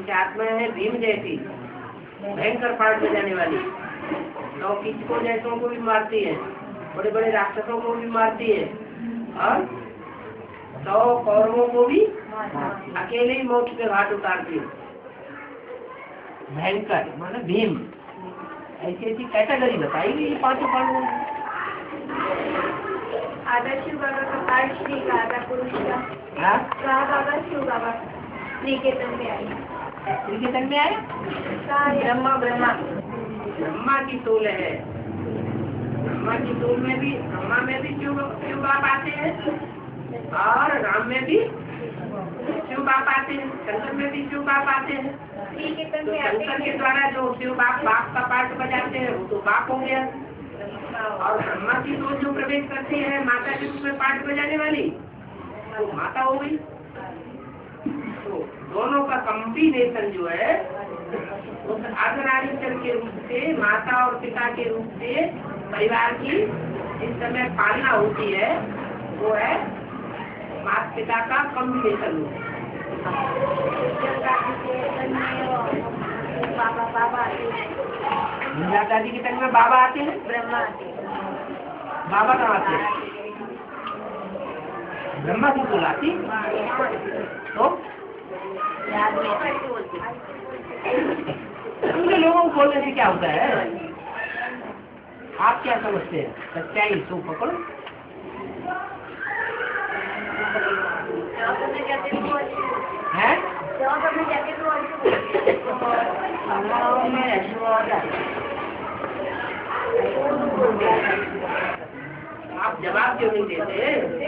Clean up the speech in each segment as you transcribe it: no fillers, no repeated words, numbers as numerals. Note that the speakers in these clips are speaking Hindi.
उनकी आत्मा है भीम जैसी भयंकर पाठ बजाने वाली, तो किचकों जैसों को भी मारती है, बड़े बड़े राक्षसों को भी मारती है, और 100 कौरवों को भी अकेले ही मौत के घाट उतारती है। भयंकर मतलब भीम, ऐसी ऐसी कैटेगरी बताएगी ये पांचों पांडवों। आधा शिव बाबा का पाठ श्री का, आधा पुरुष का। बाबा शिव बाबा निकेतन में आई, निकेतन में आए। ब्रह्मा ब्रह्मा की तोल है, ब्रह्मा की तोल में भी, ब्रह्मा में भी शिव बाप आते हैं, और राम में भी शिव बाप आते हैं, शंकर में भी शिव बाप आते हैं। तो शंकर के द्वारा जो शिव बाप का पाठ बजाते हैं वो तो बाप हो गया, और ब्रह्मा की तोल जो प्रवेश करती है माता के रूप में पाठ बजाने वाली, तो माता हो गई। तो दोनों का कॉम्बिनेशन जो है उस अर्धनारीश्वर के रूप से, माता और पिता के रूप से परिवार की इस समय पालना होती है, वो है माता पिता का कॉम्बिनेशन। माता जी के तन में बाबा आते हैं, ब्रह्मा आते हैं। बाबा कहाँ आते हैं? ब्रह्मा की तोल आती, तो दूसरे लोगों को बोलने से क्या होता है? आप क्या समझते हैं? सच्चाई तो पकड़ो। है आप जवाब क्यों नहीं देते?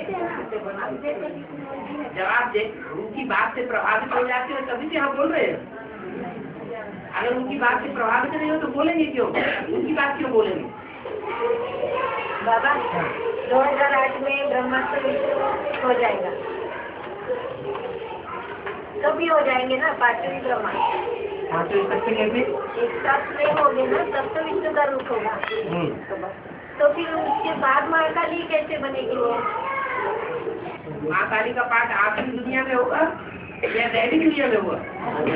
जवाब दे, उनकी बात से प्रभावित हो जाते हो तभी से हम बोल रहे हैं। अगर उनकी बात से प्रभावित नहीं हो तो बोलेंगे क्यों? उनकी बात क्यों बोलेंगे? बाबा 2008 में ब्रह्मास्त्र विष्णु हो जाएगा, कभी हो जाएंगे ना पांचवी ब्रह्मा। हाँ, तो कैसे एक साथ नहीं होंगे ना, तब तो विष्णु का रूप होगा। तो फिर उसके बाद माँ काली कैसे बनेगी? माँ काली का पाठ आखिरी दुनिया में होगा या दैवी दुनिया में होगा?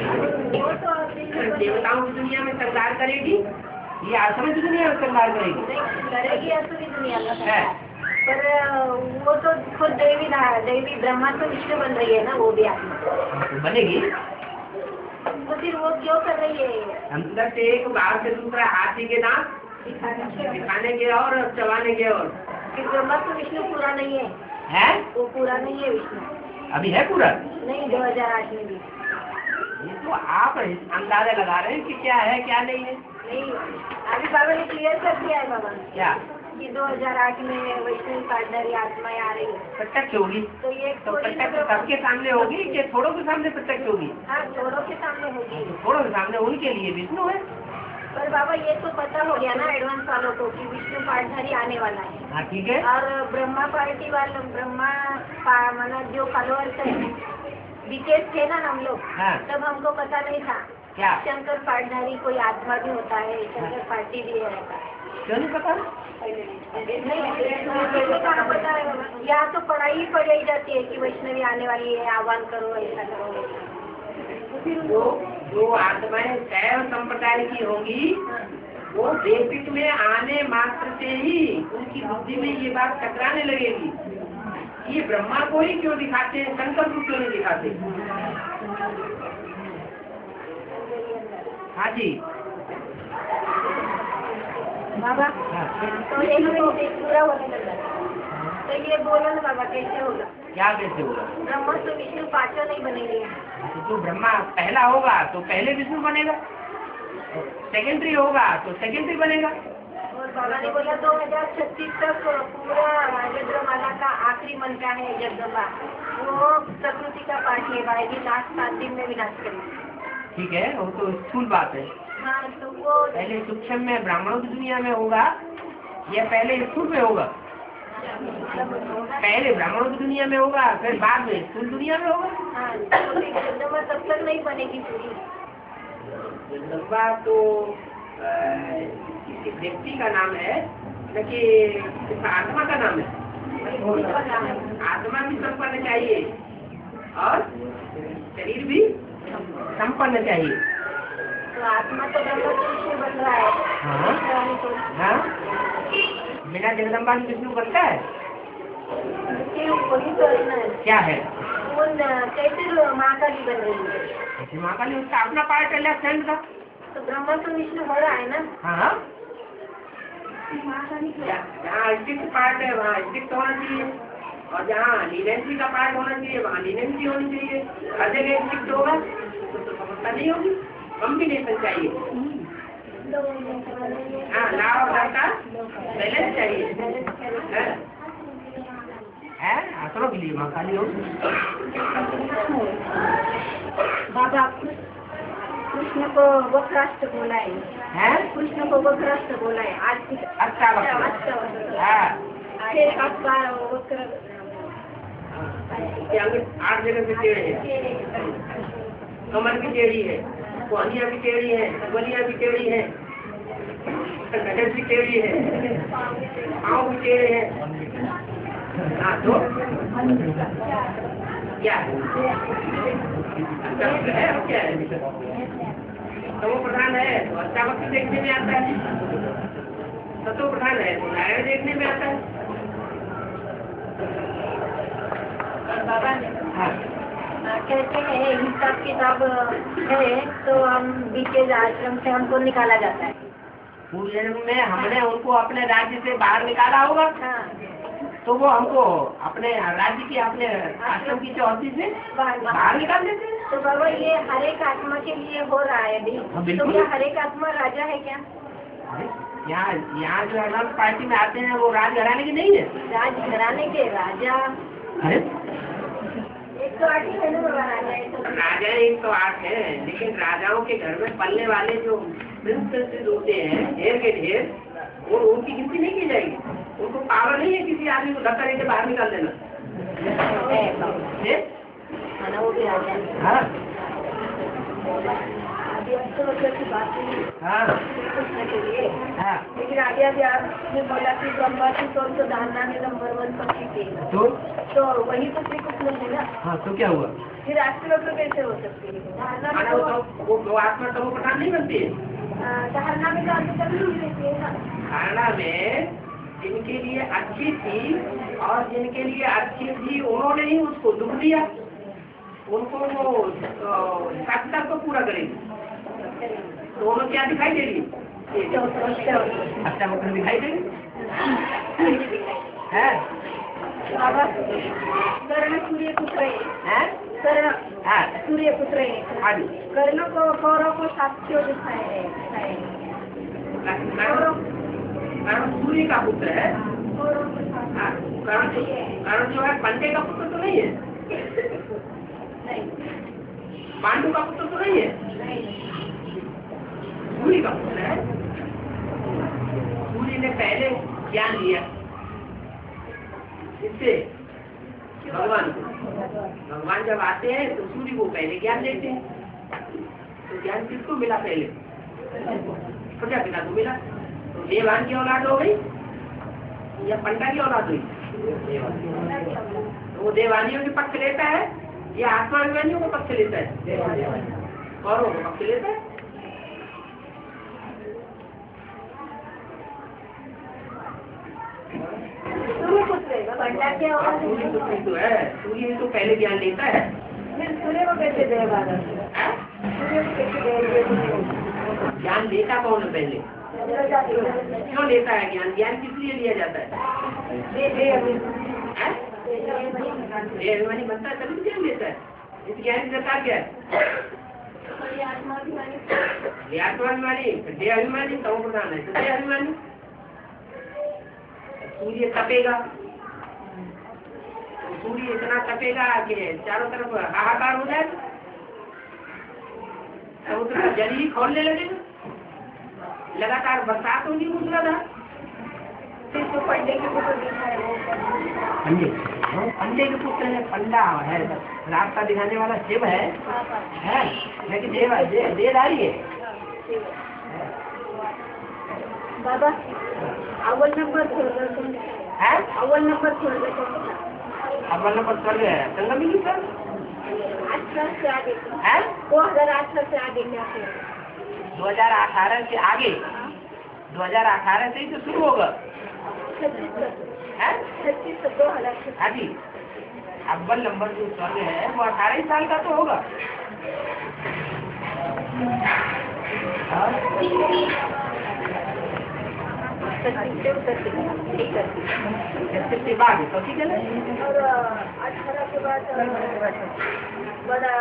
देवताओं की दुनिया में संहार करेगी या असुरी दुनिया में संहार करेगी? करेगी असुरी दुनिया है, पर वो तो खुद देवी ब्रह्मा तो विष्णु बन रही है ना, वो भी आत्मा बनेगी। तो फिर वो क्यों कर रही है? अंदर से एक, बाहर से दूसरा, हाथी के दांत दिखाने के और चबाने के और। फिर ब्रह्मा तो विष्णु पूरा नहीं है, वो पूरा नहीं है विष्णु। अभी है पूरा नहीं, 2008 में भी। ये तो आप अंदाजा लगा रहे हैं कि क्या है क्या नहीं है। नहीं, अभी बाबा ने क्लियर कर दिया है बाबा क्या कि 2008 में वैष्णवी पार्टनरी आत्माएं आ रही है, प्रत्यक्ष होगी। तो ये तो प्रत्यक्ष सबके सामने होगी कि थोड़ों के सामने प्रत्यक्ष होगी? हाँ, थोड़ों के सामने होगी। तो थोड़ों के सामने उनके लिए विष्णु है। पर बाबा ये तो पता हो गया ना एडवांस वालों को कि विष्णु पार्टनरी आने वाला है। हाँ, ठीक है। और ब्रह्मा पार्टी वाले, ब्रह्मा मतलब जो फॉलोअर्स है, विकेट थे ना हम लोग, हाँ। तब हमको पता नहीं था क्या शंकर पार्टनरी कोई आत्मा भी होता है, शंकर पार्टी भी है। क्यों नहीं पता? नहीं कहाँ पता है बाबा, यहाँ तो पढ़ाई ही पढ़ाई जाती है कि वैष्णवी आने वाली है, आह्वान करो, ऐसा करो। जो आत्माएं शैव संप्रदाय की होंगी, वो बेसिक में आने मात्र से ही उनकी बुद्धि में ये बात टकराने लगेगी। ये ब्रह्मा को ही क्यों दिखाते हैं, शंकर को क्यों नहीं दिखाते? हाँ जी बाबा। तो एक मिनट पूरा होने लगा, तो ये बोलो ना बाबा कैसे होगा? क्या कैसे होगा? ब्रह्मा तो विष्णु पांचों नहीं बनेंगे। तो ब्रह्मा पहला होगा तो पहले विष्णु बनेगा, सेकेंडरी होगा तो सेकेंडरी बनेगा। और बाबा ने बोला 2036 तक पूरा यज्ञमाला का आखिरी मंत्र है जगदम्बा, वो प्रकृति का पाठ है भाई, लास्ट 7 दिन में विनाश करेगी। ठीक है, वो तो स्थूल बात है। हाँ, तो वो पहले सूक्ष्म में ब्राह्मणों की दुनिया में होगा या पहले स्थूल में होगा? पहले ब्राह्मणों की दुनिया में होगा, फिर बाद में स्थूल दुनिया में होगा। हाँ, तो जगदम्बा तब तक नहीं बनेगी पूरी। जगदम्बा तो किसी व्यक्ति का नाम है न कि आत्मा का नाम है। आत्मा भी संपन्न चाहिए और शरीर भी संपन्न चाहिए। तो आत्मा तो ब्रह्मा से विष्णु बन रहा है। हाँ, बिना जगदम्बा के विष्णु बनता है? वही तो है ना। क्या है? कैसे महाकाली बन रही है? महाकाली उसका अपना पार्ट है लेफ्ट हैंड का। तो ब्रह्मा तो विष्णु हो रहा है ना। हाँ, जहाँ स्टिक पार्ट है वहाँ स्टिक होना चाहिए, और जहाँ लीनेंसी का पार्ट होना चाहिए वहाँ लीनेंसी होनी चाहिए। हर जगह स्टिक होगा तो समस्या नहीं होगी, कॉम्बिनेशन चाहिए। हाँ, ला और ला का बैलेंस चाहिए। आसरों के लिए महाकाली हो। बाबा कृष्ण को वक्राष्ट्र बोला है। कृष्ण को वक्राष्ट्र बोला है। आज अच्छा आठ जगह की टेढ़ी है, कमर की टेढ़ी है, कोहनिया की टेढ़ी है, बलिया की टेढ़ी है, नजर की टेढ़ी है, पाँव की टेढ़ी है। हाँ, तो क्या है? क्या है? तमो प्रधान है तो अच्छा वक्त देखने में आता है, सतो प्रधान है तो नारायण देखने में आता है। बाबा कहते हैं हिसाब किताब है तो हम बीचे आश्रम से हमको निकाला जाता है। पूर्व जन्म में हमने उनको अपने राज्य से बाहर निकाला होगा। हाँ। तो वो हमको अपने राज्य की, अपने आश्रम की चौथी से बाहर निकाल देते हैं। तो बाबा ये हर एक आत्मा के लिए हो रहा है अभी। तो क्या हर एक आत्मा राजा है क्या? यहाँ जो अनंत पार्टी में आते हैं वो राज घराने की नहीं है। राज घराने के राजा अरे 108 है ना बाबा। राजा 108 है, लेकिन राजाओं के घर में पलने वाले जो प्रिंसेस होते हैं ढेर के ढेर, वो उनकी गिनती नहीं की जाएगी। उनको पावर नहीं है किसी आदमी को धक्का देके बाहर निकाल देना। वो भी राजा है। हाँ, लेकिन आगे अभी आपने बोला कि ब्रह्मा की तो धारणा में नंबर 1 पक्षी थी, तो वही तो श्री कृष्ण है ना। हाँ, तो क्या हुआ? फिर राष्ट्र तो कैसे हो सकती है? धारणा में वो आत्मा तो वो प्रधान नहीं बनती है। धारणा में तो आगे कभी नहीं रहती है ना। धारणा में जिनके लिए अच्छी थी और जिनके लिए अच्छी थी उन्होंने ही उसको दुख दिया, उनको वो साक्षात्कार को पूरा करेगी। तो उन्होंने क्या दिखाई दे रही अच्छा मतलब दिखाई देगी है। बाबा कर्ण सूर्य पुत्र है। कर्ण सूर्य पुत्र है। कर्ण को कौरव को साक्षियों दिखाए। कर्ण सूर्य का पुत्र है। कर्ण जो है पंडे का पुत्र तो नहीं है, पांडु का पुत्र तो नहीं है, सूर्य का पुत्र है। सूर्य ने पहले ज्ञान लिया इससे भगवान को। भगवान जब आते हैं तो सूर्य को पहले ज्ञान देते हैं। तो ज्ञान किसको मिला? पहले प्रजापिता को मिला। तो देवान की औलाद हो गई या पंडा की औलाद हुई? तो वो देवानियों के पक्ष लेता है या आत्माभिमानियों को पक्ष लेता है? कौरवों को पक्ष लेता है। सूर्य पुत्र पंडा के सूर्य पुत्र तो है, सूर्य तो पहले ज्ञान लेता है। फिर सूर्य को कैसे दे? सूर्य को कैसे ज्ञान लेता कौन है? पहले क्यों लेता है ज्ञान? ज्ञान किस लिए लिया जाता है? अभिमानी बनता है तभी ज्ञान लेता है। इस ज्ञान की दरकार क्या है? आत्माभिमानी, देह अभिमानी, तमो प्रधान है तो देह अभिमानी। सूर्य तपेगा, सूर्य इतना तपेगा कि चारों तरफ हाहाकार हो जाए, समुद्र का जल ही खोलने लगेगा, लगातार बरसात होगी मूसलाधार। तो पंडे के पुत्र दिखाए वो पंडे के पुत्र है, पंडा है, रास्ता दिखाने वाला शिव है लेकिन देहधारी है। बाबा अव्वल नंबर है, अव्वल नंबर अव्वल नंबर स्वर्ग है, संगम ही सर। से आगे है 2018 से आगे क्या फिर 2018 से आगे 2018 से ही तो शुरू होगा 36 है 2036। हाँ जी। अव्वल नंबर जो स्वर्ग है वो 18 साल का तो होगा। इसके बाद तो ठीक है ना। और 18 के बाद बड़ा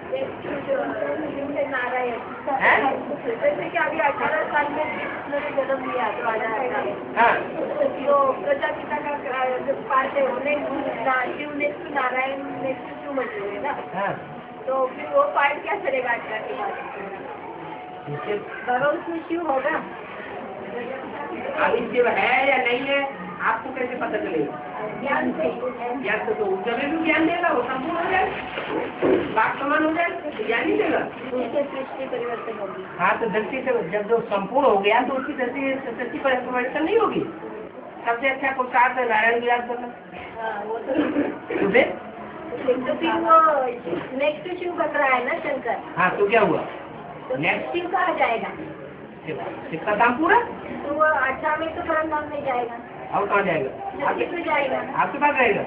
नारायण जैसे कि अभी 18 साल में कृष्ण ने जन्म लिया तो हाँ तो प्रजापिता का जो पार्ट है उन्हें शिव ने नारायण ने क्यों बचे हुए ना। हाँ तो फिर वो पार्ट क्या चलेगा 18 के बाद बाबा उसमें शिव होगा। अभी शिव है या नहीं है आपको कैसे पता चलेगा? ज्ञान से ज्ञान तो जब भी ज्ञान देगा वो संपूर्ण हो जाए बात समान हो जाए तो ज्ञान ही देगा। उससे सृष्टि परिवर्तन होगी। हाँ तो दृष्टि से जब जो संपूर्ण हो गया तो उसकी दृष्टि परिवर्तन नहीं होगी। सबसे अच्छा पुरुषार्थ नारायण को याद करना। हाँ वो तो फिर वो नेक्स्ट शिव बन रहा है ना शंकर। हाँ तो क्या हुआ तो नेक्स्ट शिव कहाँ जाएगा? इसका काम पूरा तो वो 18 में तो परम नहीं जाएगा। और कहाँ जाएगा? छत्तीस में जाएगा। आपके पास रहेगा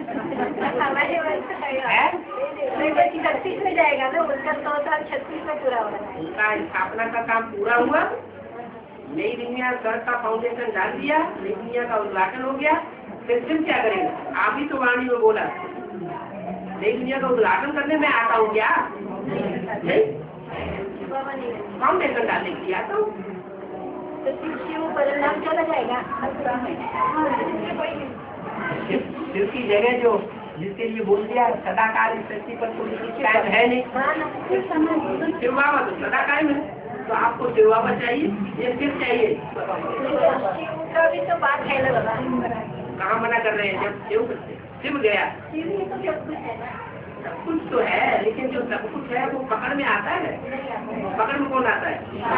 छत्तीस में जाएगा ना उसका 100 साल 36 में पूरा हो रहा है। उनका स्थापना का काम पूरा हुआ। नई दुनिया स्वर्ग का फाउंडेशन डाल दिया। नई दुनिया का उद्घाटन हो गया। फिर क्या करेगा? आप ही तो वाणी में बोला नई दुनिया का उद्घाटन करने में आता हूँ क्या? नहीं फाउंडेशन डालने के लिए आता हूँ। तो शिव परिणाम चला जाएगा। शिव की जगह जो जिसके लिए बोल दिया सदाकाल इस धरती पर कोई कायम है नहीं। शिव बाबा तो सदा कायम है। तो आपको शिव बाबा चाहिए या शिव चाहिए? शिव का भी तो बात है ना बाबा। कहाँ मना कर रहे हैं? जब शिव गया शिव ही तो सब कुछ है ना। सब कुछ तो है लेकिन जो सब कुछ है वो पकड़ में आता है। पकड़ में कौन आता है?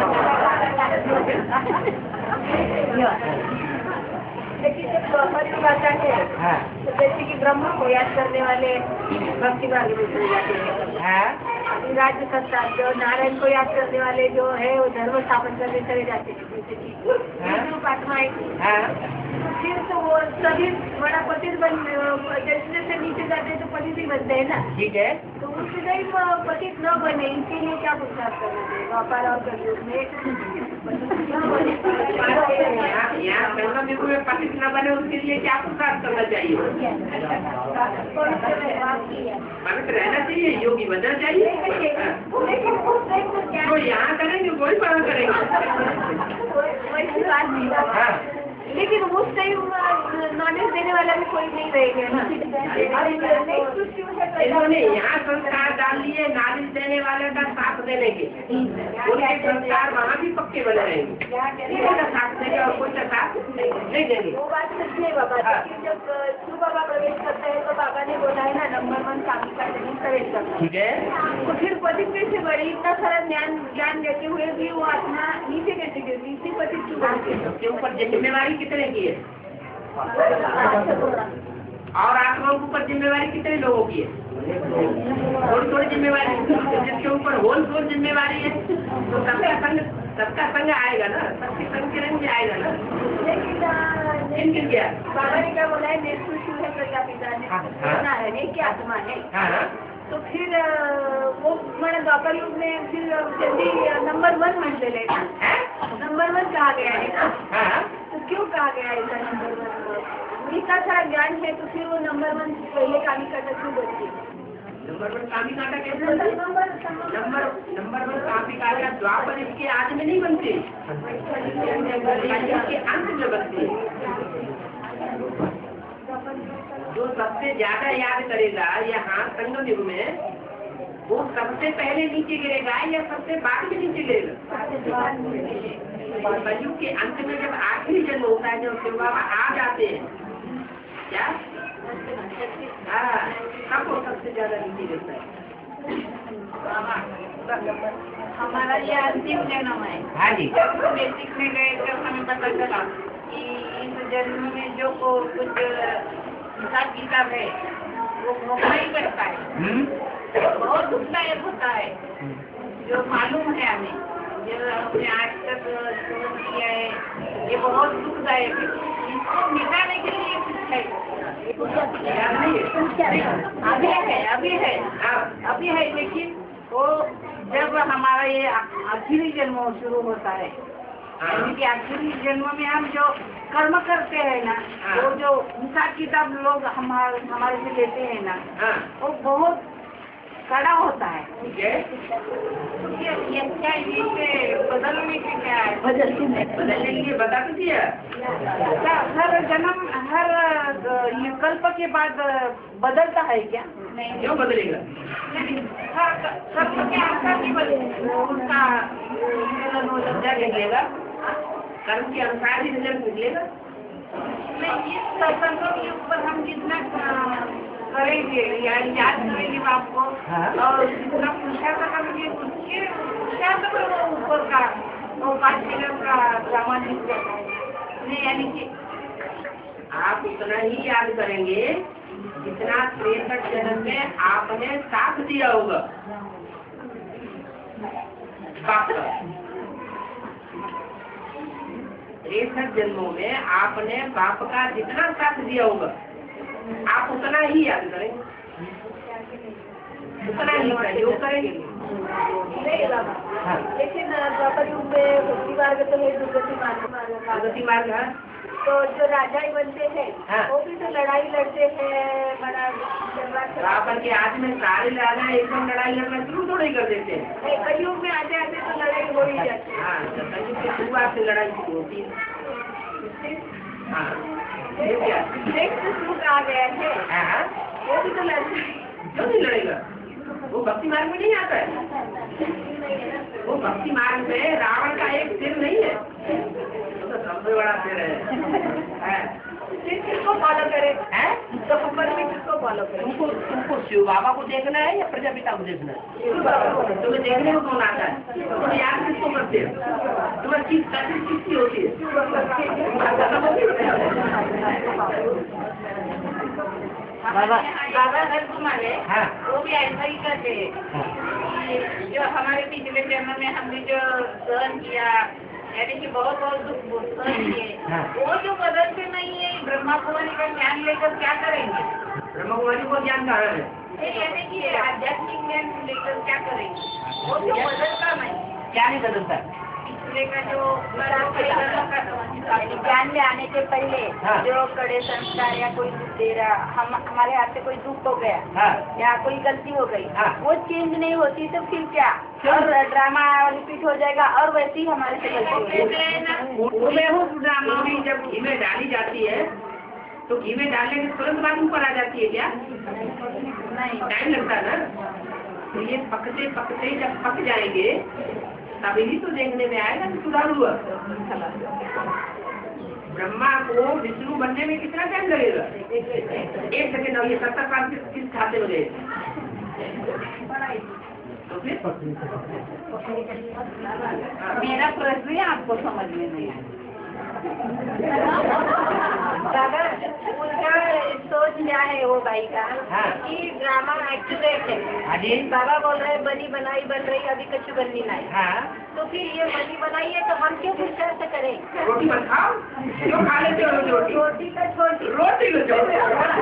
लेकिन जब द्वापर की बात आती है हाँ तो जैसे कि ब्रह्म को याद करने वाले भक्ति भाग में चले जाते हैं। हाँ राज्य करता जो नारायण को याद करने वाले जो है वो धर्म स्थापन करने चले जाते हैं। जैसे कि आत्माएं फिर तो वो सभी बड़ा पतित बन जैसे नीचे जाते हैं तो पतित ही बनते हैं ना। ठीक है तो उसके टाइम पतित न बने इसके लिए क्या पुरुषार्थ करना चाहिए? व्यापार और कलयुग में यहाँ संगम युग में पतित न बने उसके लिए क्या पुरुषार्थ करना चाहिए? पवित्र रहना चाहिए। योगी बनना चाहिए। तो यहाँ करेंगे वही बड़ा करेंगे। हाँ लेकिन उस टाइम नॉलेज देने वाला भी कोई नहीं रहेगा ना। इन्होंने यहाँ संस्कार डाल लिए नॉलेज देने वाले का साथ देने के। उनके संस्कार वहाँ भी पक्के बने रहेंगे। का साथ देंगे और कोई का साथ नहीं देंगे। वो बात सच है बाबा। लेकिन जब शिव बाबा प्रवेश करता है तो बाबा ने बोला है ना नंबर 1 स्वामी का जमीन प्रवेश करता है। ठीक है तो फिर पति कैसे बढ़े? इतना सारा ज्ञान देते हुए भी वो आत्मा नीचे कैसे गिरती? इसी पति उसके ऊपर जिम्मेवारी कितने की है? और आत्माओं के ऊपर जिम्मेवारी कितने लोगों की है? थोड़ी थोड़ी जिम्मेवारी। जिसके ऊपर होल सोल जिम्मेवारी है तो सबका संग आएगा ना। सबके संग के रंग आएगा ना। लेकिन क्या बाबा ने क्या बोला है? नेतृत्व है प्रजापिता ने बोला है नहीं क्या आत्मा है। तो फिर वो मैंने द्वापर युग में फिर जल्दी नंबर 1 म्हटलेलं आहे ना। नंबर 1 कहा गया है ना। तो क्यों कहा गया है ऐसा नंबर 1? इतना सारा ज्ञान है तो फिर वो नंबर 1 पहले कामी काटा क्यों बनती है? नंबर 1 कामी काटा कैसे? नंबर 1 कामी काटा द्वापर इसके आदि में नहीं बनते। इसके अंत में बनते। जो सबसे ज्यादा याद करेगा यहाँ संगम युग में वो सबसे पहले नीचे गिरेगा या सबसे बाद में नीचे गिरेगा? कलयुग के अंत में जब आखिरी जन्म होता है जब शिव बाबा आ जाते हैं क्या तब वो सबसे ज्यादा नीचे गिरता है। हमारा ये अंतिम जन्म है। हाँ जी सीखने गए जब हमें पता चला कि इस जन्म में जो कुछ हिसाब किताब है वो नहीं करता है। बहुत दुखदायक होता है, जो मालूम है हमें, जो हमने आज तक सुन किया है, ये बहुत दुखदायक है। इसको मिटाने के लिए कुछ है, अभी है, लेकिन वो जब हमारा ये आखिरी जन्म शुरू होता है, यानी कि आखिरी जन्म में हम जो कर्म करते हैं ना, वो जो हिसाब किताब लोग हमारे से लेते हैं ना, वो बहुत कड़ा होता है। ये क्या इसे बदलने के क्या है? बदलने के लिए बता दीजिए। हर जन्म, हर ये कल्प के बाद बदलता है क्या? नहीं, क्यों बदलेगा? कल्प के अनुसार नहीं बदलेगा, उसका निकलेगा, कर्म के अनुसार ही रिजल्ट निकलेगा। नहीं, इस संकल्प के ऊपर हम जितना करेंगे या याद करेंगे बाप को, और जितना पुरुषार्थ करेंगे उसके पुरुषार्थ पर वो ऊपर का वो 5 मिनट का सामान निकलता है। नहीं, यानी कि आप उतना ही याद करेंगे जितना 63 जन्म में आपने साथ दिया होगा बाप का। 63 जन्मों में आपने बाप का जितना साथ दिया होगा, आप उतना ही याद करेंगे, उतना ही प्रयोग करेंगे। लेकिन द्वापर युग में भक्ति मार्ग तो है, दुर्गति मार्ग है। तो जो राजा ही बनते हैं, वो भी तो लड़ाई लड़ते हैं, बड़ा द्वापर के आज में सारे राजा एकदम लड़ाई लड़ना शुरू थोड़ा ही कर देते हैं। कलयुग में आते आते तो लड़ाई हो ही जाती है। हाँ, कलयुग की शुरुआत से लड़ाई शुरू होती है। हाँ, आ गया है, वो भी तो लड़ते, क्यों नहीं लड़ेगा? वो भक्ति मार्ग में नहीं आता है। वो भक्ति मार्ग में रावण का एक सिर नहीं है, तो सबसे बड़ा सिर है। किसको फॉलो करे? तो ऊपर में किसको फॉलो करे? तुमको शिव बाबा को देखना है या प्रजापिता को देखना है? तुम्हें देखने को कौन आता है? तुम याद किसको करते हो? तुम्हारी चीज किसकी होती है? बाबा घर तुम्हारे, वो भी ऐसा ही करते हैं। जो हमारे पिछले जन्म में हमने जो सहन किया, यानी कि बहुत दुख सहन किए, वो जो बदलते नहीं है, ब्रह्मा कुमारी का ज्ञान लेकर क्या करेंगे? ब्रह्मा कुमारी को ज्ञान कहा है, यानी कि आध्यात्मिक ज्ञान लेकर क्या करेंगे? वो जो बदलता नहीं, क्या नहीं बदलता? पिछले का जो ज्ञान में आने से पहले जो कड़े संस्कार या कोई दुख दे रहा, हमारे हाथ से कोई दुख हो गया या कोई गलती हो गई, वो चेंज नहीं होती तो फिर क्या? और ड्रामा रिपीट हो जाएगा और वैसे ही हमारे से गलती हो। ड्रामा में जब घी में डाली जाती है तो घी में डालने के तुरंत बाद ऊपर आ जाती है क्या? नहीं, टाइम लगता है ना। तो ये पकते पकते जब पक जाएंगे तभी तो देखने में आएगा कि सुधार हुआ। ब्रह्मा को विष्णु बनने में कितना टाइम लगेगा? 1 सेकेंड। और ये 70 साल किस खाते में गए? तो फिर मेरा प्रश्न आपको समझ में नहीं आया। दादा, उनका सोच क्या है वो भाई का कि ड्रामा एक्यूरेट है। बाबा बोल रहे हैं बनी बनाई बन रही, अभी कच्ची बननी नहीं। तो फिर ये बनी बनाई है तो हम क्यों पुरुषार्थ करें? रोटी मत खाओ, क्यों खा लेते हो रोटी? रोटी का छोटी, रोटी को छोटी,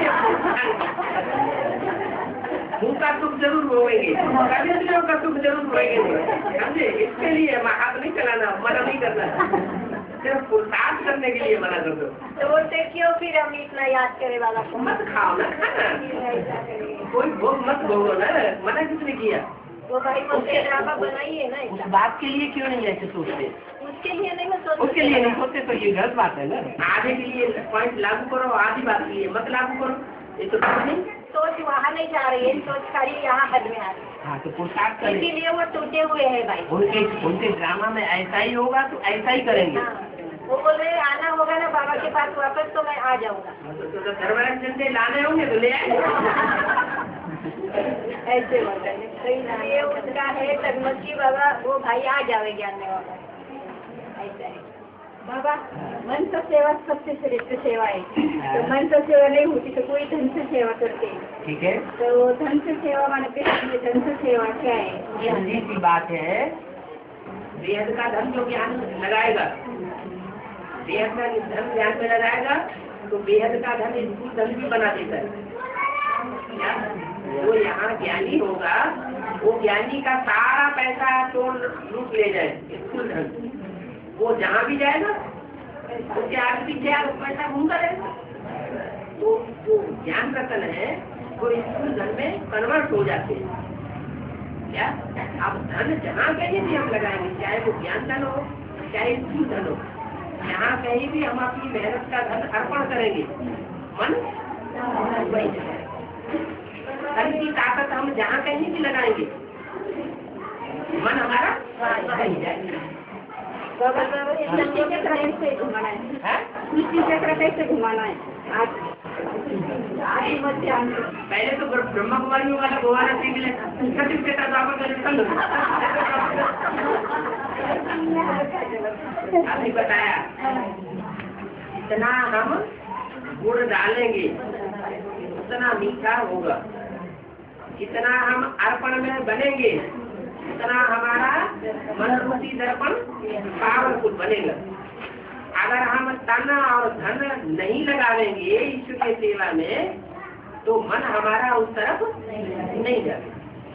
मुँह का सुख जरूर होएंगे, कभी का सुख जरूर होएंगे, समझे? इसके लिए हाथ नहीं चलाना, मना नहीं करना, सिर्फ पुरुषार्थ करने के लिए मना कर दो। तो बोलते क्यों फिर हम इतना याद करे वाला को? मत खाओ ना, खाना कोई भोग मत भोगो ना, मना किसने किया? वो भाई उसके ड्रामा बनाइए ना। उस बात के लिए क्यों नहीं ऐसे सोचते? उसके लिए नहीं सोचते, उसके लिए नहीं सोचते तो ये गलत बात है ना। आधे के लिए पॉइंट लागू करो, आधी बात के लिए मत लागू करो, ये तो नहीं। सोच वहाँ नहीं जा रही है, सोच खाली यहाँ हद में आ रही है। हाँ, तो पुरुषार्थ इसीलिए वो टूटे हुए हैं भाई। उनके ड्रामा में ऐसा ही होगा तो ऐसा ही करेंगे। वो बोल रहे आना होगा ना बाबा के पास वापस तो मैं आ जाऊंगा। तो धर्मराज जैसे लाने होंगे तो ले आएंगे। ऐसे ये उसका है तगमकी बाबा, वो भाई आ जावे ज्ञान में वापस, ऐसा है। बाबा मन से सेवा सबसे श्रेष्ठ सेवा है। तो मन से सेवा नहीं होती तो कोई धन से सेवा करते हैं। ठीक है, तो धन से सेवा मानते हैं, धन से सेवा क्या है? ये सीधी सी बात है। बेहद का धन जो ज्ञान लगाएगा, बेहद का धन ज्ञान में लगाएगा तो बेहद का धन स्थूल धन भी बना देता है। क्या वो यहाँ ज्ञानी होगा, वो ज्ञानी का सारा पैसा चोर लूट ले जाए स्थूल धन, वो जहाँ भी जाएगा उसके आगे पीछे पैसा घूमता रहेगा। तो जो ज्ञान रतन है वो स्थूल धन में कन्वर्ट हो जाते हैं। क्या अब धन जहाँ कहीं भी हम लगाएंगे, चाहे वो ज्ञान धन हो चाहे स्थूल धन हो, यहाँ कहीं भी हम अपनी मेहनत का धन अर्पण करेंगे, मन वही जाएगा। धन की ताकत हम जहाँ कहीं भी लगाएंगे, मन हमारा वही जाएगा। सृष्टि चक्र कैसे घुमाना है? सृष्टि चक्र कैसे घुमाना है? आदि मध्य अंत। पहले तो ब्रह्मा कुमारियों वाला घुमाना सीख ले, सर्टिफिकेट अभी बताया। इतना हम गुड़ डालेंगे उतना मीठा होगा, जितना हम अर्पण में बनेंगे उतना हमारा मन रूपी दर्पण पावरफुल बनेगा। अगर हम तन और धन नहीं लगावेंगे ईश्वर की सेवा में तो मन हमारा उस तरफ नहीं जाएगा।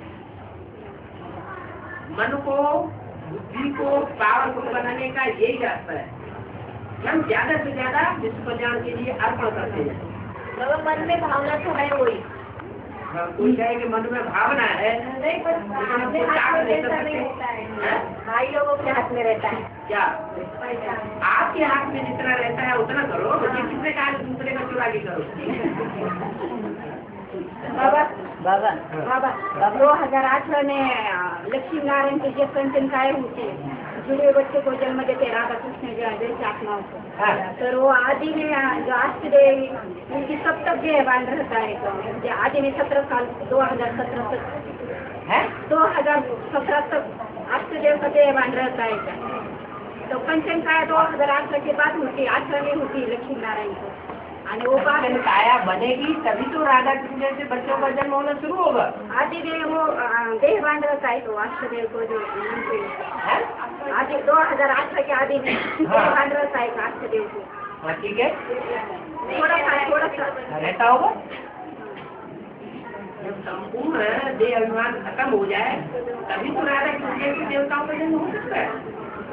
मन को, बुद्धि को पावरफुल बनाने का यही रास्ता है। हम ज्यादा से ज्यादा विश्व कल्याण के लिए अर्पण करते हैं। तो मन में भावना तो है वही। कोई कहे कि मन में भावना है, नहीं पर अपने हाथ में ऐसा नहीं होता है, भाई लोगों के हाथ में रहता है। क्या आपके हाथ में जितना रहता है उतना करो, मुझे किसने कहा दूसरे का चुरा के करो। बाबा बाबा बाबा 2008 में लक्ष्मी नारायण के जब कंचन काय होते जुड़े बच्चे को जन्म देते राधा कृष्ण जैसे आत्माओं को, तो वो आदि में जो आज देवी उनकी सप्तव्य बांध रहता है। तो आदि में 17 साल 2017 तक 2017 तक अष्टदेव का देह बांध रहता है। तो पंचन काय 2008 के बाद होती, 8 में होती लक्ष्मी नारायण को। और वो काया बनेगी तभी तो राधा कृष्ण से बच्चों का जन्म होना शुरू होगा। आदि देव वो देह बांध रहता है, तो अष्टदेव को जो आदि 2008 के आदि में देह बांध रहता है अष्टदेव को। ठीक है, थोड़ा सा रहता होगा। जब संपूर्ण देह अभिमान खत्म हो जाए तभी तो राधा कृष्ण के देवताओं का जन्म हो सकता है।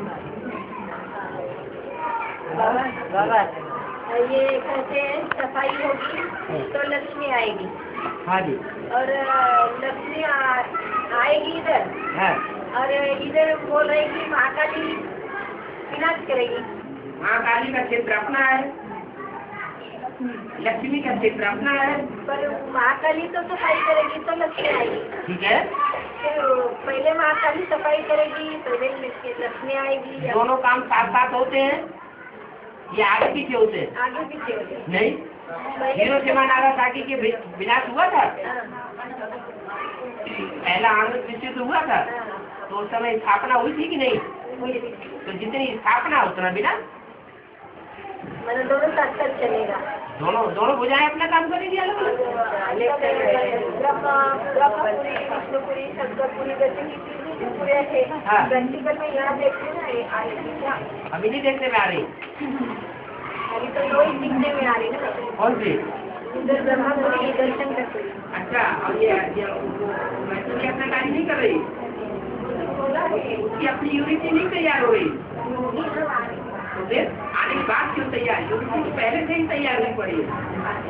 बाबा ये कहते हैं सफाई होगी तो लक्ष्मी आएगी। हाँ जी। और लक्ष्मी आएगी इधर। हाँ। और इधर बोल रही कि महाकाली विनाश करेगी। महाकाली का क्षेत्र अपना है, लक्ष्मी का क्षेत्र अपना है। पर महाकाली तो सफाई करेगी तो लक्ष्मी आएगी। ठीक है, तो पहले महाकाली सफाई करेगी, पहले लक्ष्मी आएगी। दोनों काम साथ साथ होते हैं, ये आगे पीछे होते हैं? आगे पीछे होते हैं। नहीं, हिरोशिमा नागासाकी के विनाश हुआ था, पहला आनंद विश्व हुआ था, तो उस समय स्थापना हुई थी कि नहीं? तो जितनी स्थापना उतना विनाश। मतलब दोनों साथ साथ चलेगा। दोनों भुजाएं अपना काम करेगी अलग अलग। ब्रह्मपुरी, विष्णुपुरी, शंकरपुरी प्रैक्टिकल में यहाँ देखते ना अभी नहीं देखने में आ रही। अभी तो दो ही दिखने में आ रही ना। कौन सी? इधर ब्रह्मपुरी, इधर शंकरपुरी। अच्छा, और ये वैसे अपना कार्य नहीं कर रही, उसकी अपनी यूनिटी नहीं तैयार हो रही, तो फिर आने के बाद क्यों तैयार? यूनिटी तो पहले से ही तैयार नहीं पड़ी है।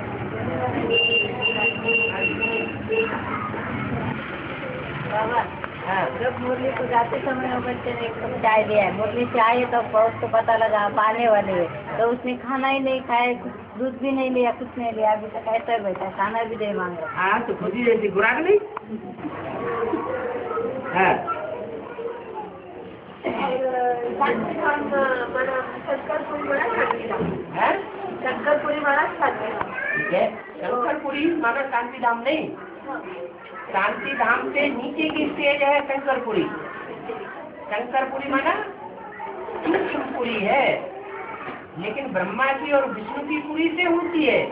हाँ। जब मुरली को जाते समय बच्चे ने एक कप चाय दिया है, मुरली से आए तो बहुत तो पता लगा आप आने वाले है, तो उसने खाना ही नहीं खाया, दूध भी नहीं लिया, कुछ नहीं लिया, अभी तक ऐसा बैठा, खाना भी नहीं मांग रहा। हाँ, तो खुद ही जैसी खुराक नहीं। हाँ। शंकरपुरी माना ठीक है, शंकरपुरी माना शांति धाम नहीं, शांति धाम से नीचे की स्टेज है शंकरपुरी। शंकरपुरी माना सूक्ष्मपुरी है, लेकिन ब्रह्मा की और विष्णु की पूरी से होती है,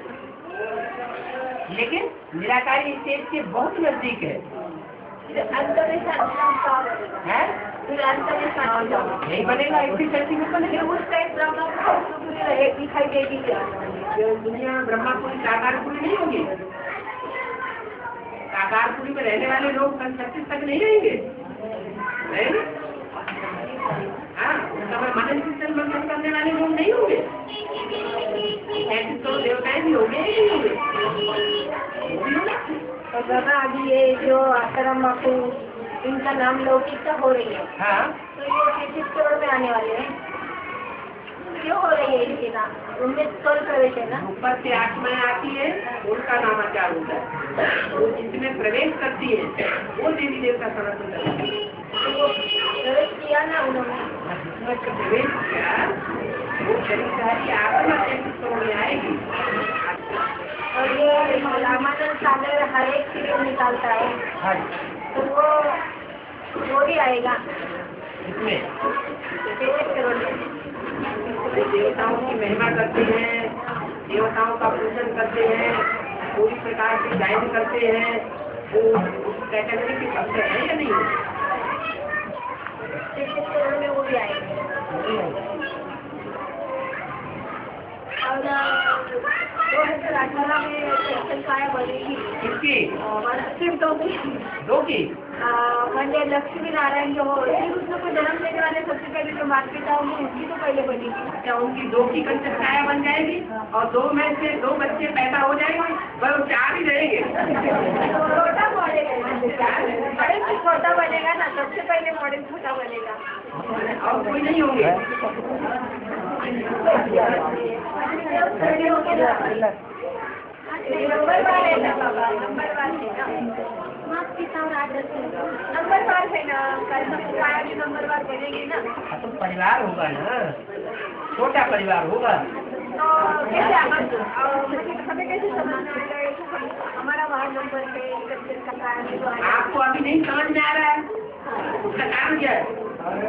लेकिन निराकारी स्टेज के बहुत नजदीक है। अंत में हैं? नहीं बनेगा, इसी शक्ति में बनेगा। उस टाइम ब्रह्मा को दिखाई देगी क्या? दुनिया में ब्रह्मापुरी साकारपुरी नहीं होगी। साकारपुरी में रहने वाले लोग 36 तक नहीं रहेंगे। हाँ, मनन कीर्तन मंथन करने वाले लोग नहीं होंगे। 36 देवताएं भी होंगे, नहीं होंगे। तो दादा अभी ये जो आसाराम बापू इनका नाम लौकिकता हो रही है, हाँ, तो ये 33 करोड़ में आने वाले हैं। क्यों हो रही है इनके नाम? उनमें स्वर प्रवेश है ना, ऊपर से आत्माएं आती है, उनका नामाचार होता है। वो जिसमें प्रवेश करती है वो देवी देवता सनातन करती है। तो वो प्रवेश किया ना उन्होंने, जिसमें प्रवेश किया वो शरीरधारी आत्मा 33 करोड़ में आएगी। और ये रामानंद सागर हर एक चीज निकालता है, हाँ, तो वो भी आएगा इसमें 33 करोड़ में। देवताओं की महिमा करते हैं, देवताओं का पूजन करते हैं, पूरी प्रकार की गायन करते हैं, वो उस कैटेगरी के भक्त है या नहीं? 33 करोड़ में वो भी आएगा। और 2018 में सेक्शन काय बनेगी किसकी? सिर्फ दो की म्हणजे लक्ष्मी नारायण जो श्री कृष्ण को जन्म देने वाले सबसे पहले जो माता पिता होंगे उनकी तो पहले बनेगी। क्या उनकी 2 की कंचन काया बन जाएगी और 2 में से 2 बच्चे पैदा हो जाएंगे, वह 4 ही रहेंगे। छोटा मॉडल छोटा बनेगा ना, सबसे पहले मॉडल छोटा बनेगा और कोई नहीं होंगे। नंबर बार है ना बाबा, नंबर बार है ना, नंबर बार है ना, कल नंबर बार बनेगी ना। तो परिवार होगा ना, छोटा परिवार होगा। तो कैसे हमें कैसे समझ में आएगा हमारा वार्ड नंबर है? आपको अभी नहीं समझ में आ रहा है, उसका कारण क्या है?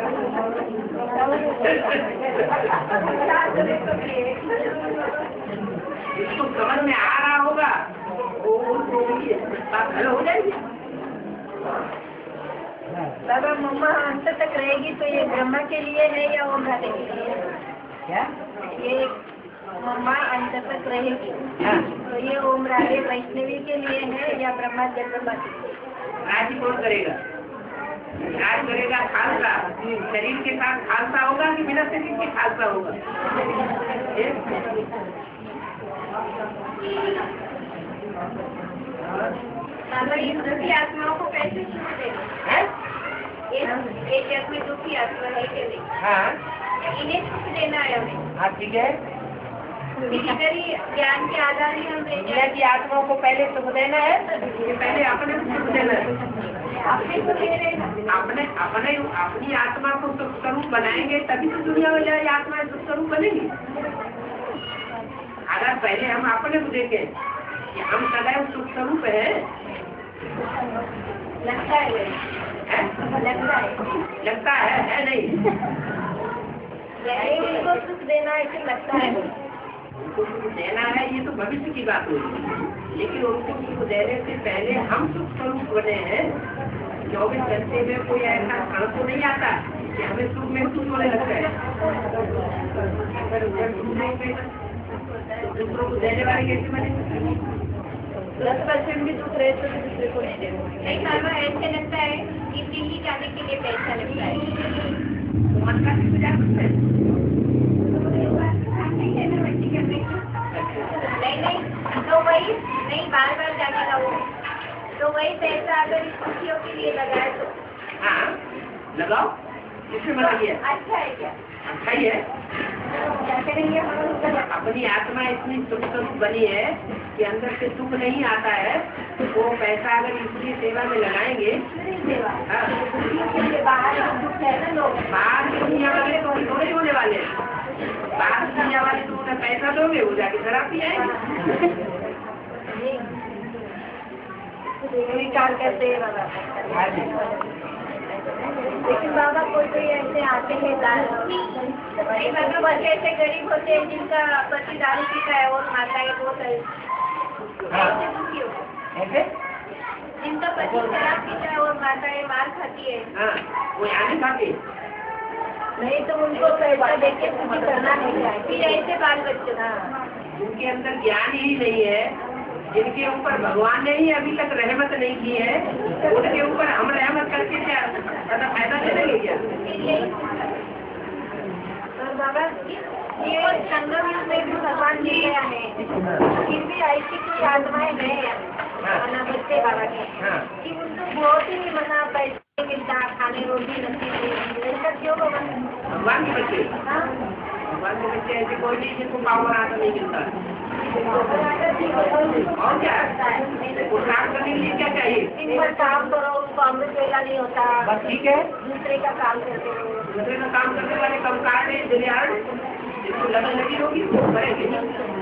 इसको समझ में आ रहा होगा बात हल हो जाएगी। बाबा मम्मा अंत तक रहेगी तो ये ब्रह्मा के लिए है या ओम राधे के लिए? क्या ये मम्मा अंत तक रहेगी, हाँ। तो ये ओम राधे वैष्णवी के लिए है या ब्रह्मा जन्म के लिए? राज कौन करेगा? राज करेगा खालसा। शरीर के साथ खालसा होगा कि बिना शरीर के खालसा होगा? ये दुखी आत्माओं को कैसे सुख देना? एक जग में दुखी आत्मा है क्या? हाँ, इन्हें सुख देना है हमें। हाँ, ठीक है। ज्ञान के आधार ही हम दुनिया की आत्माओं को पहले सुख देना है, ये पहले अपने को सुख देना है। अपने को दे रहे हैं, अपनी आत्मा को सुख स्वरूप बनाएंगे तभी तो दुनिया में जाए आत्मा सुख स्वरूप बनेगी। अगर पहले हम अपने को देखें कि हम सदैव सुख स्वरूप है, लगता है लगता है नहीं। उनको सुख देना ऐसे लगता है, उनको सुख देना है, ये तो भविष्य की बात होगी। लेकिन उनको सुख देने से पहले हम सुख स्वरूप बने हैं। 24 घंटे में कोई ऐसा क्षण तो नहीं आता कि हमें सुख महसूस होने लगता है। दूसरों को देने वाले कैसे बने? 10% भी दुख रहे तो दूसरे को नहीं देना। नहीं बाबा, ऐसे लगता है कि दिल्ली जाने के लिए पैसा लगता है, मन का किस जा सकते हैं? नहीं तो वही नहीं बार जाने का वो, तो वही पैसा अगर इस खुशियों के लिए लगाए तो हाँ, लगाओ। इसमें मना किया अच्छा है क्या? अच्छा ही है। क्या करेंगे हम? अपनी आत्मा इतनी सुख स्वरूप बनी है कि अंदर से सुख नहीं आता है, वो पैसा अगर इसकी सेवा में लगाएंगे, सेवा हाँ, बाहर दुख है ना लोग, बाहर की दुनिया वाले तो थोड़े होने वाले हैं। बाहर की दुनिया वाले तो उन्हें पैसा दोगे वो जाके शराब पी आएंगे। स्वीकार करते हैं बाबा। हाँ जी। लेकिन बाबा कोई ऐसे आते हैं नहीं मतलब बच्चे ऐसे गरीब होते हैं जिनका पति दारू पीता है और माताएं बहुत ऐसे दुखी होते ऐसे जिनका पति शराब पीता है और माताएं मार खाती है। वो यहाँ नहीं खाते नहीं तो उनको पैसा देके कुछ करना नहीं है फिर ऐसे बाल बच्चे उनके अंदर ज्ञान ही नहीं है, जिनके ऊपर भगवान ने ही अभी तक रहमत नहीं की है, उनके ऊपर हम रहमत करके क्या फायदा दे देंगे क्या? और बाबा ये संगम युग में भी भगवान मिल गया है, फिर भी ऐसी कुछ आत्माएं हैं मना बच्चे बाबा के कि उनको बहुत ही मना पैसे मिलता खाने रोटी नसीब ऐसा क्यों भगवान के बच्चे? भगवान के बच्चे ऐसे कोई नहीं जिनको पावर आता नहीं मिलता। और क्या काम करने के लिए क्या चाहिए? दिन भर काम करो, उनको अमृत वेला नहीं होता, बस ठीक है। दूसरे का काम करते हो, दूसरे का काम करने वाले कम कार है दिलियार जिनको लगन लगी होगी वो करेंगे।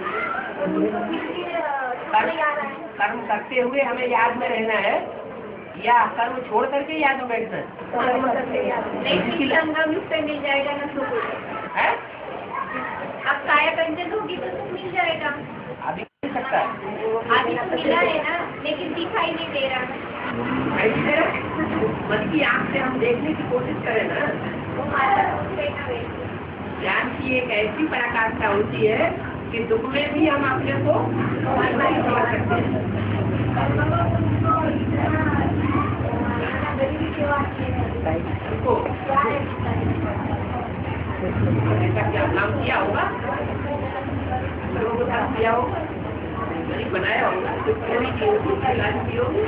कर्म करते हुए हमें याद में रहना है या कर्म छोड़ करके याद में बैठना नहीं संगम से मिल जाएगा ना सुख है? अब काया पंचन होगी तो सुख मिल जाएगा। अभी मिल सकता है, अभी तो मिला है ना, लेकिन दिखाई नहीं दे रहा। नहीं दे रहा मन की आँख से हम देखने की कोशिश करें ना। वो माता देखा ज्ञान की एक ऐसी पराकाष्ठा होती है कि दुख में भी हम अपने को नहीं समझ सकते ऐसा क्या नाम किया होगा, लोगों का किया होगा, नहीं बनाया होगा, इलाज की होगी।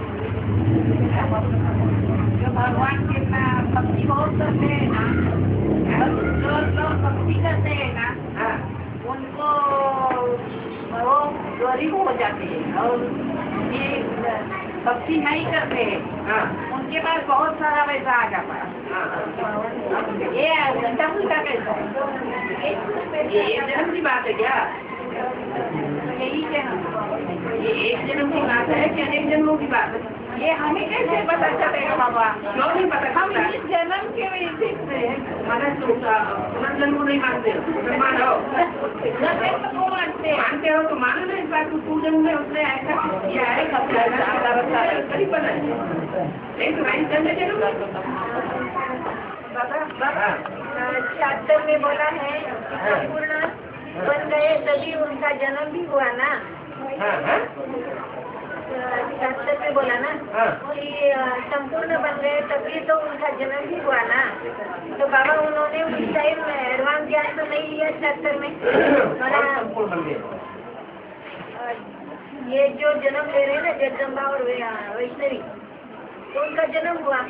जो भगवान के भक्ति बहुत करते हैं ना, जो लोग भक्ति करते हैं ना, उनको वो गरीब हो जाते हैं और ये भक्ति नहीं करते हैं उनके पास बहुत सारा पैसा आ जाता है। ये घंटा फुल्टा पैसा ये एक जन्म की बात है क्या? यही जन्म ये एक जन्म की बात है कि अनेक जन्मों की बात है? ये हमें कैसे पता चलेगा बाबा? क्यों नहीं पता? हम इस जन्म के विषय से माना पुनर्जन्म को नहीं मानते हो, मुसलमान हो मानते हो तो मानो ना इस बात को। पूजन में उसने ऐसा किया है कभी पता नहीं तो राइट करने जरूर बाबा शास्त्र में बोला है संपूर्ण बन गए तभी उनका जन्म भी हुआ ना। शास्त्र में बोला ना कि संपूर्ण बन गए तभी तो उनका जन्म भी हुआ ना। तो बाबा उन्होंने उस टाइम एडवांस ज्ञान तो नहीं लिया शास्त्र में। संपूर्ण बन गए। ये जो जन्म ले रहे हैं ना जगदम्बा और वैष्णवी, तो उनका जन्म हुआ।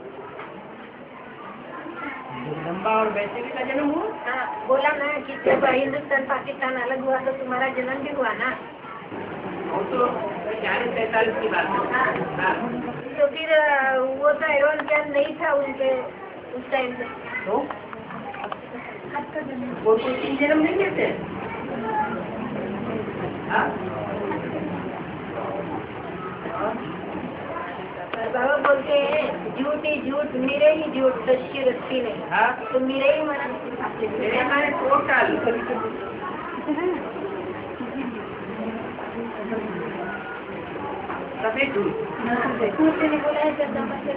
जगदम्बा और वैष्णवी का जन्म हुआ? हाँ, बोला ना कि जब हिंदुस्तान पाकिस्तान अलग हुआ तो तुम्हारा जन्म भी हुआ ना। वो तो 40-45 की बात है। तो फिर वो तो एडवांस ज्ञान नहीं था उनके उस टाइम से। तो वो तो 3 जन्म नहीं लेते। बाबा बोलते हैं झूठ ही झूठ मेरे ही झूठ सच्ची रस्सी नहीं। तो मेरे ही मन मेरे हमारे टोटल सफेद झूठ ने बोला है जगदम्बा से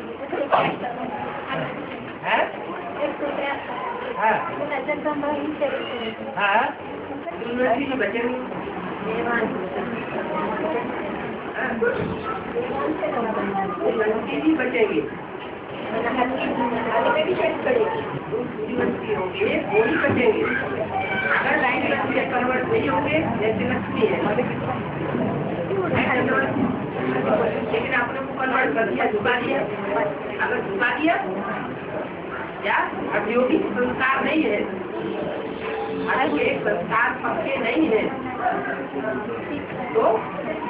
जगदम्बा ही यूनिवर्सिटी में बचे ही बचेंगे, यूनिवर्सिटी होंगे वो ही बचेंगे। अगर लाइन में कन्वर्ट नहीं होंगे जैसे लक्ष्मी है, लेकिन आपने को कन्वर्ट कर दिया, झुका दिया। अगर झुका दिया या अभियोगी संस्कार नहीं है, अगर एक संस्कार पक्के नहीं है तो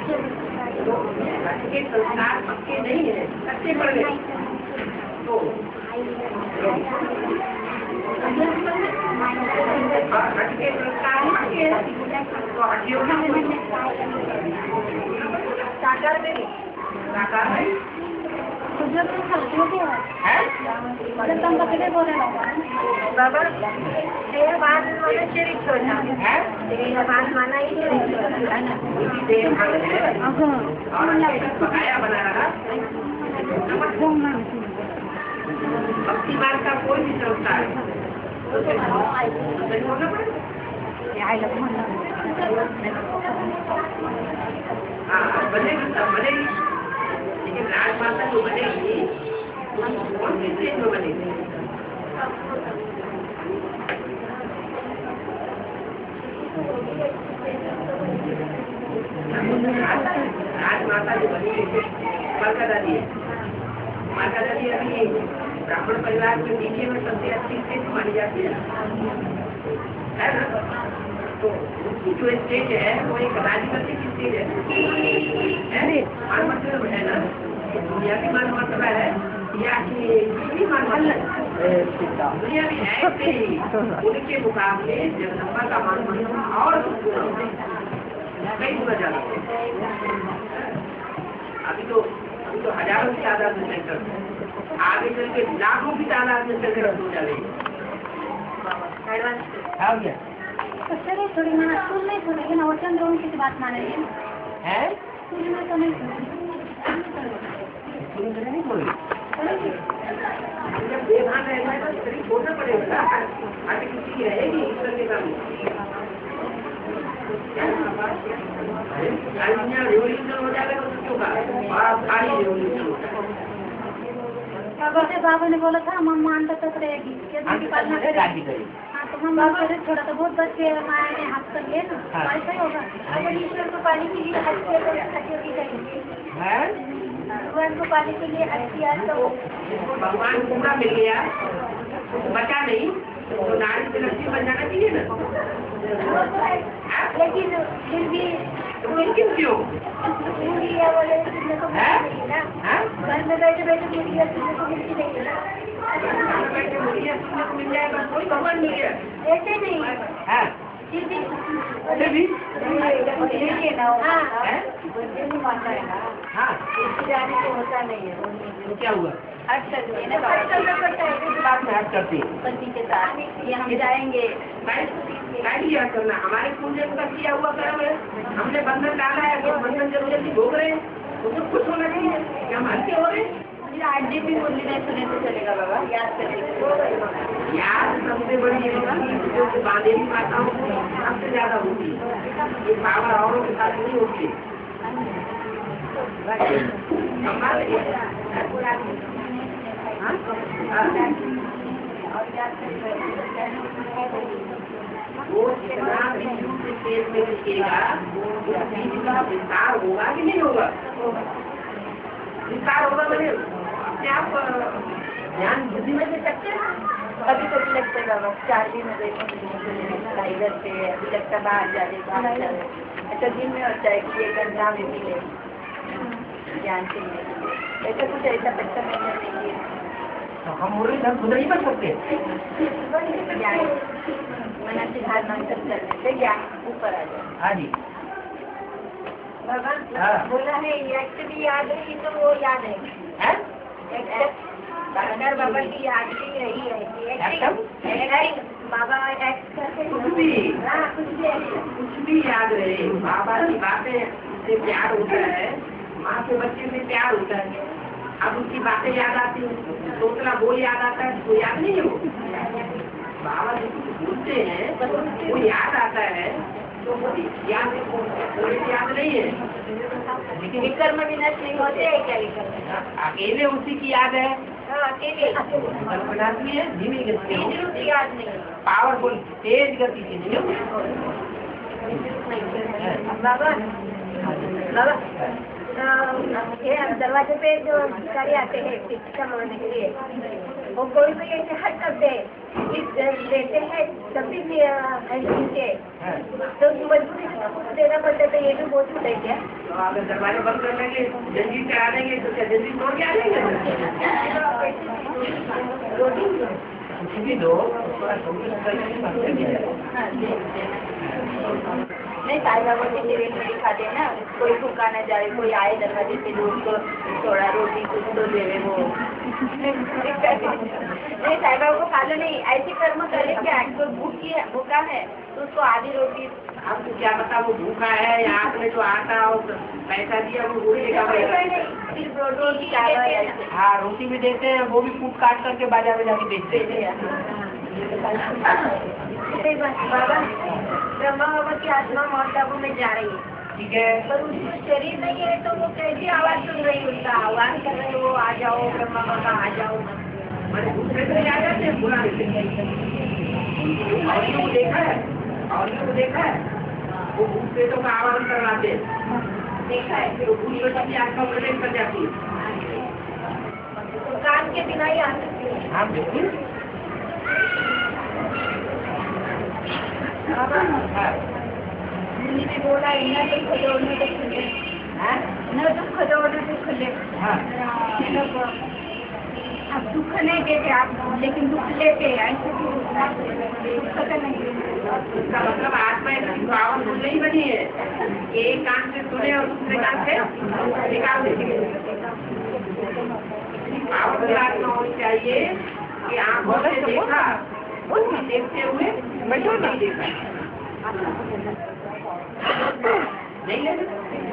के संस्कार पक्के नहीं है, कच्चे पड़ गए तो हट के संस्कार पक्के तो हटियोगी साकार में बाबा देहवान माने शरीर छोड़ना है, देहवान माना ही शरीर छोड़ना है। पकाया बना रहा भक्ति मार्ग का कोई भी संस्कार बनेगी सब बनेगी, लेकिन राजमाता जो बनेगी कौन सी चीज में बनेगी? राजमाता जो बनेगी माता दादी है। माता दादी अभी ब्राह्मण परिवार के नीचे में सबसे अच्छी स्टेज मानी जाती है ना? तो उसकी जो स्टेज है वो एक राजपति की स्टेज है, मान मतलब है ना, दुनिया की मान मतलब है या कि मान मतलब दुनिया भी है उनके मुकाबले जगदम्बा का मान मतलब और कई गुना ज्यादा। अभी तो हजारों की तादाद में सेंटर, आगे चल के लाखों की तादाद में सेंटर हो जाएगी। चलिए थोड़ी माना स्कूल नहीं सुनेगी ना, वचन दो उनकी बात मानेंगे हैं? स्कूल में तो नहीं सुनेगी, स्कूल में नहीं बोलेगी। जब बेभान रहेगा तो शरीर छोड़ना पड़ेगा, आगे किसी की रहेगी ईश्वर के काम। रेवोल्यूशन हो जाएगा तो क्यों का सारी रेवोल्यूशन हो जाएगा। बाबा ने बोला था मम्मा अंदर तक रहेगी, की पालना करेगी। हाँ तो मम्मा करे थोड़ा तो बहुत बच्चे माया ने हाथ कर लिए ना, ऐसा ही होगा। अगर ईश्वर को पाने के लिए अच्छी चाहिए, भगवान को पाने के लिए अच्छी तो भगवान पूरा मिल गया बचा नहीं तो नारी से लक्ष्मी बन जाना चाहिए ना। लेकिन फिर भी मुमकिन क्यों? मीडिया वाले घर में बैठे बैठे मीडिया सुनने को मिलती नहीं है ना, बैठे मीडिया सुनने को मिल जाएगा, कोई भगवान नहीं है ऐसे नहीं फिर भी देखिए ना, मानना है ना, जाने को होता नहीं है। तो क्या हुआ? हट करती है ना, बात में हट करती है पति के साथ ये हम जाएंगे क्या करना, हमारे पूजन का किया हुआ कर्म है, हमने बंधन डाला है, वो बंधन जरूरत भोग रहे हैं, तो खुश होना चाहिए कि हम हल्के हो रहे हैं। आज भी मुरली नहीं सुने तो चलेगा बाबा, याद करेंगे। याद सबसे बड़ी है जो बांधेली माताओं को सबसे ज्यादा होती है, ये पावर औरों के साथ नहीं होती है। वो जितना तेज में लिखेगा उसका विस्तार होगा कि नहीं होगा? विस्तार होगा मैंने अपने आप ध्यान बुद्धि में दे सकते हैं। अभी तो लगता है बाबा 4 दिन हो गए इधर से, अभी लगता बाहर जाने अच्छा दिन में होता है कि 1 घंटा में मिले ज्ञान से ऐसा कुछ ऐसा पैसा मिलना चाहिए। तो हम मुरली धन खुद नहीं बन सकते, ज्ञान मना से हाथ मंत्र करने से ज्ञान ऊपर आ जाए। हाँ जी बाबा बोला है एक्चुअली याद रही तो वो याद है बाबा की याद भी रही है बाबा एक्ट करके कुछ भी याद रहे। बाबा की बातें से प्यार होता है, माँ के बच्चे से प्यार होता है, अब उसकी बातें याद आती है तो उतना बोल याद आता है, वो याद नहीं है। वो बाबा जो बोलते हैं वो याद आता है, तो वो याद नहीं है। लेकिन कर्म विनाश नहीं होते है क्या विकर्म? अकेले उसी की याद है, अकेले बनाती है धीमी गति उसकी याद नहीं, पावरफुल तेज गति की नहीं होती। बाबा बाबा ये हम दरवाजे पे जो भिखारी आते हैं शिक्षा मांगने के लिए, वो कोई भी ऐसे हट करते हैं देते हैं सभी से तो मजबूरी देना पड़ता है, तो ये भी बहुत होता है क्या? तो अगर दरवाजे बंद कर लेंगे जंजीर चढ़ा देंगे तो क्या जंजीर तोड़ के आ जाएंगे? कुछ भी दो थोड़ा नहीं, साईं बाबा के सीरियल में दिखाते हैं ना, कोई भूखा न जाए, कोई आए दरवाजे पे तो उसको थोड़ा रोटी कुछ तो देवे वो। नहीं, साईं बाबा को खा लो नहीं, ऐसे कर्म करे क्या, कोई भूखा है तो उसको आधी रोटी। आपको क्या पता वो भूखा है या आपने जो आटा और पैसा दिया वो रोटी का सिर्फ रोटी चावल। हाँ, रोटी भी देते हैं, वो भी कूट काट करके बाजार में जाके बेचते हैं। बाबा, ब्रह्मा बाबा की आत्मा मौत काबू में जा रही है, ठीक है, पर उसका शरीर नहीं है, तो वो कैसी आवाज सुन रही, उनका आह्वान कर रहे, वो आ जाओ ब्रह्मा बाबा आ जाओ। मैंने दूसरे से आ जाते हैं बुला लेते। और ये वो देखा है, वो भूत प्रेतों का आह्वान करवाते हैं, देखा है, तो भूत प्रेतों की आत्मा प्रवेश कर जाती है। तो कान के बिना ही आ सकती है। हाँ बिल्कुल। ने बोला न दुख दो न दुख ले, न दुख दो न दुख ले। आप दुख नहीं देते आप, लेकिन दुख लेते हैं, ऐसे दुख तो नहीं। इसका मतलब आत्मा एक पावन बुझ नहीं बनी है, एक कान से सुने और दूसरे कान से निकाल देंगे। पावन आत्मा होनी चाहिए कि आंखों से देखा, देखते हुए नहीं देखा, नहीं लगे।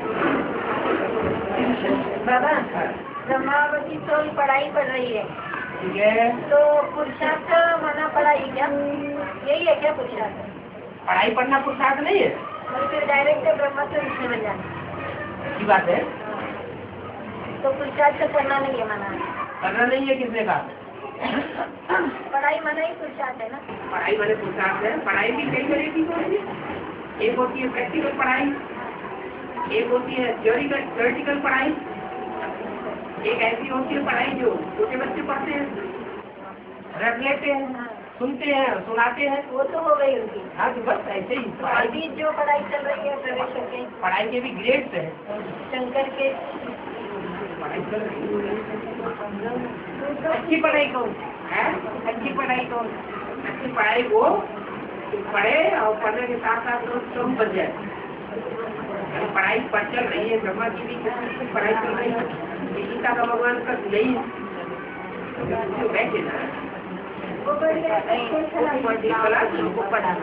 बाबा, ब्रह्मावती तो पढ़ाई पढ़ रही है, ठीक है, तो पुरुषार्थ माना पढ़ाई क्या, यही है क्या पुरुषार्थ? पढ़ाई पढ़ना पुरुषार्थ नहीं है, फिर डायरेक्ट ब्रह्मा से विष्णु बन जाना, अच्छी बात है। तो पुरुषार्थ करना नहीं है माना, करना नहीं है, किसने कहा? पढ़ाई माना ही पुरुषार्थ है ना। पढ़ाई वाले पुरुषार्थ है। पढ़ाई भी कई तरह की होती है, एक होती है प्रैक्टिकल पढ़ाई, एक होती है थ्योरेटिकल पढ़ाई, एक ऐसी होती है पढ़ाई जो छोटे बच्चे पढ़ते हैं, रट लेते हैं, सुनते हैं, सुनाते हैं, वो तो हो गई उनकी। हाँ तो बस ऐसे ही अभी जो पढ़ाई चल रही है प्रवेश के, पढ़ाई के भी ग्रेड्स हैं, शंकर के पढ़ाई चल रही है। अच्छी पढ़ाई कौन है? अच्छी पढ़ाई कौन? अच्छी पढ़ाई वो पढ़े और पढ़ने के साथ साथ तुम बन जाए। पढ़ाई पर चल रही है, ब्रह्मा की भी पढ़ाई चल रही है, गीता का भगवान का नहीं जो बैठे ना वो पढ़ाना।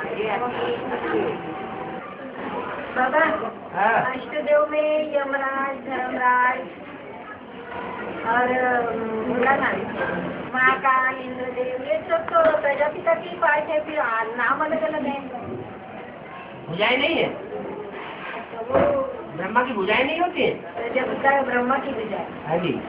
बाबा, अष्टदेव में यमराज, धर्मराज और भोलाना, महाकाल, इंद्रदेव, ये सब तो प्रजापिता की पार्ट है, फिर नाम अलग अलग है। भुजाएं नहीं है, तो वो ब्रह्मा की भुजाएं नहीं होती है, प्रजापिता ब्रह्मा की भुजा है। हाँ जी,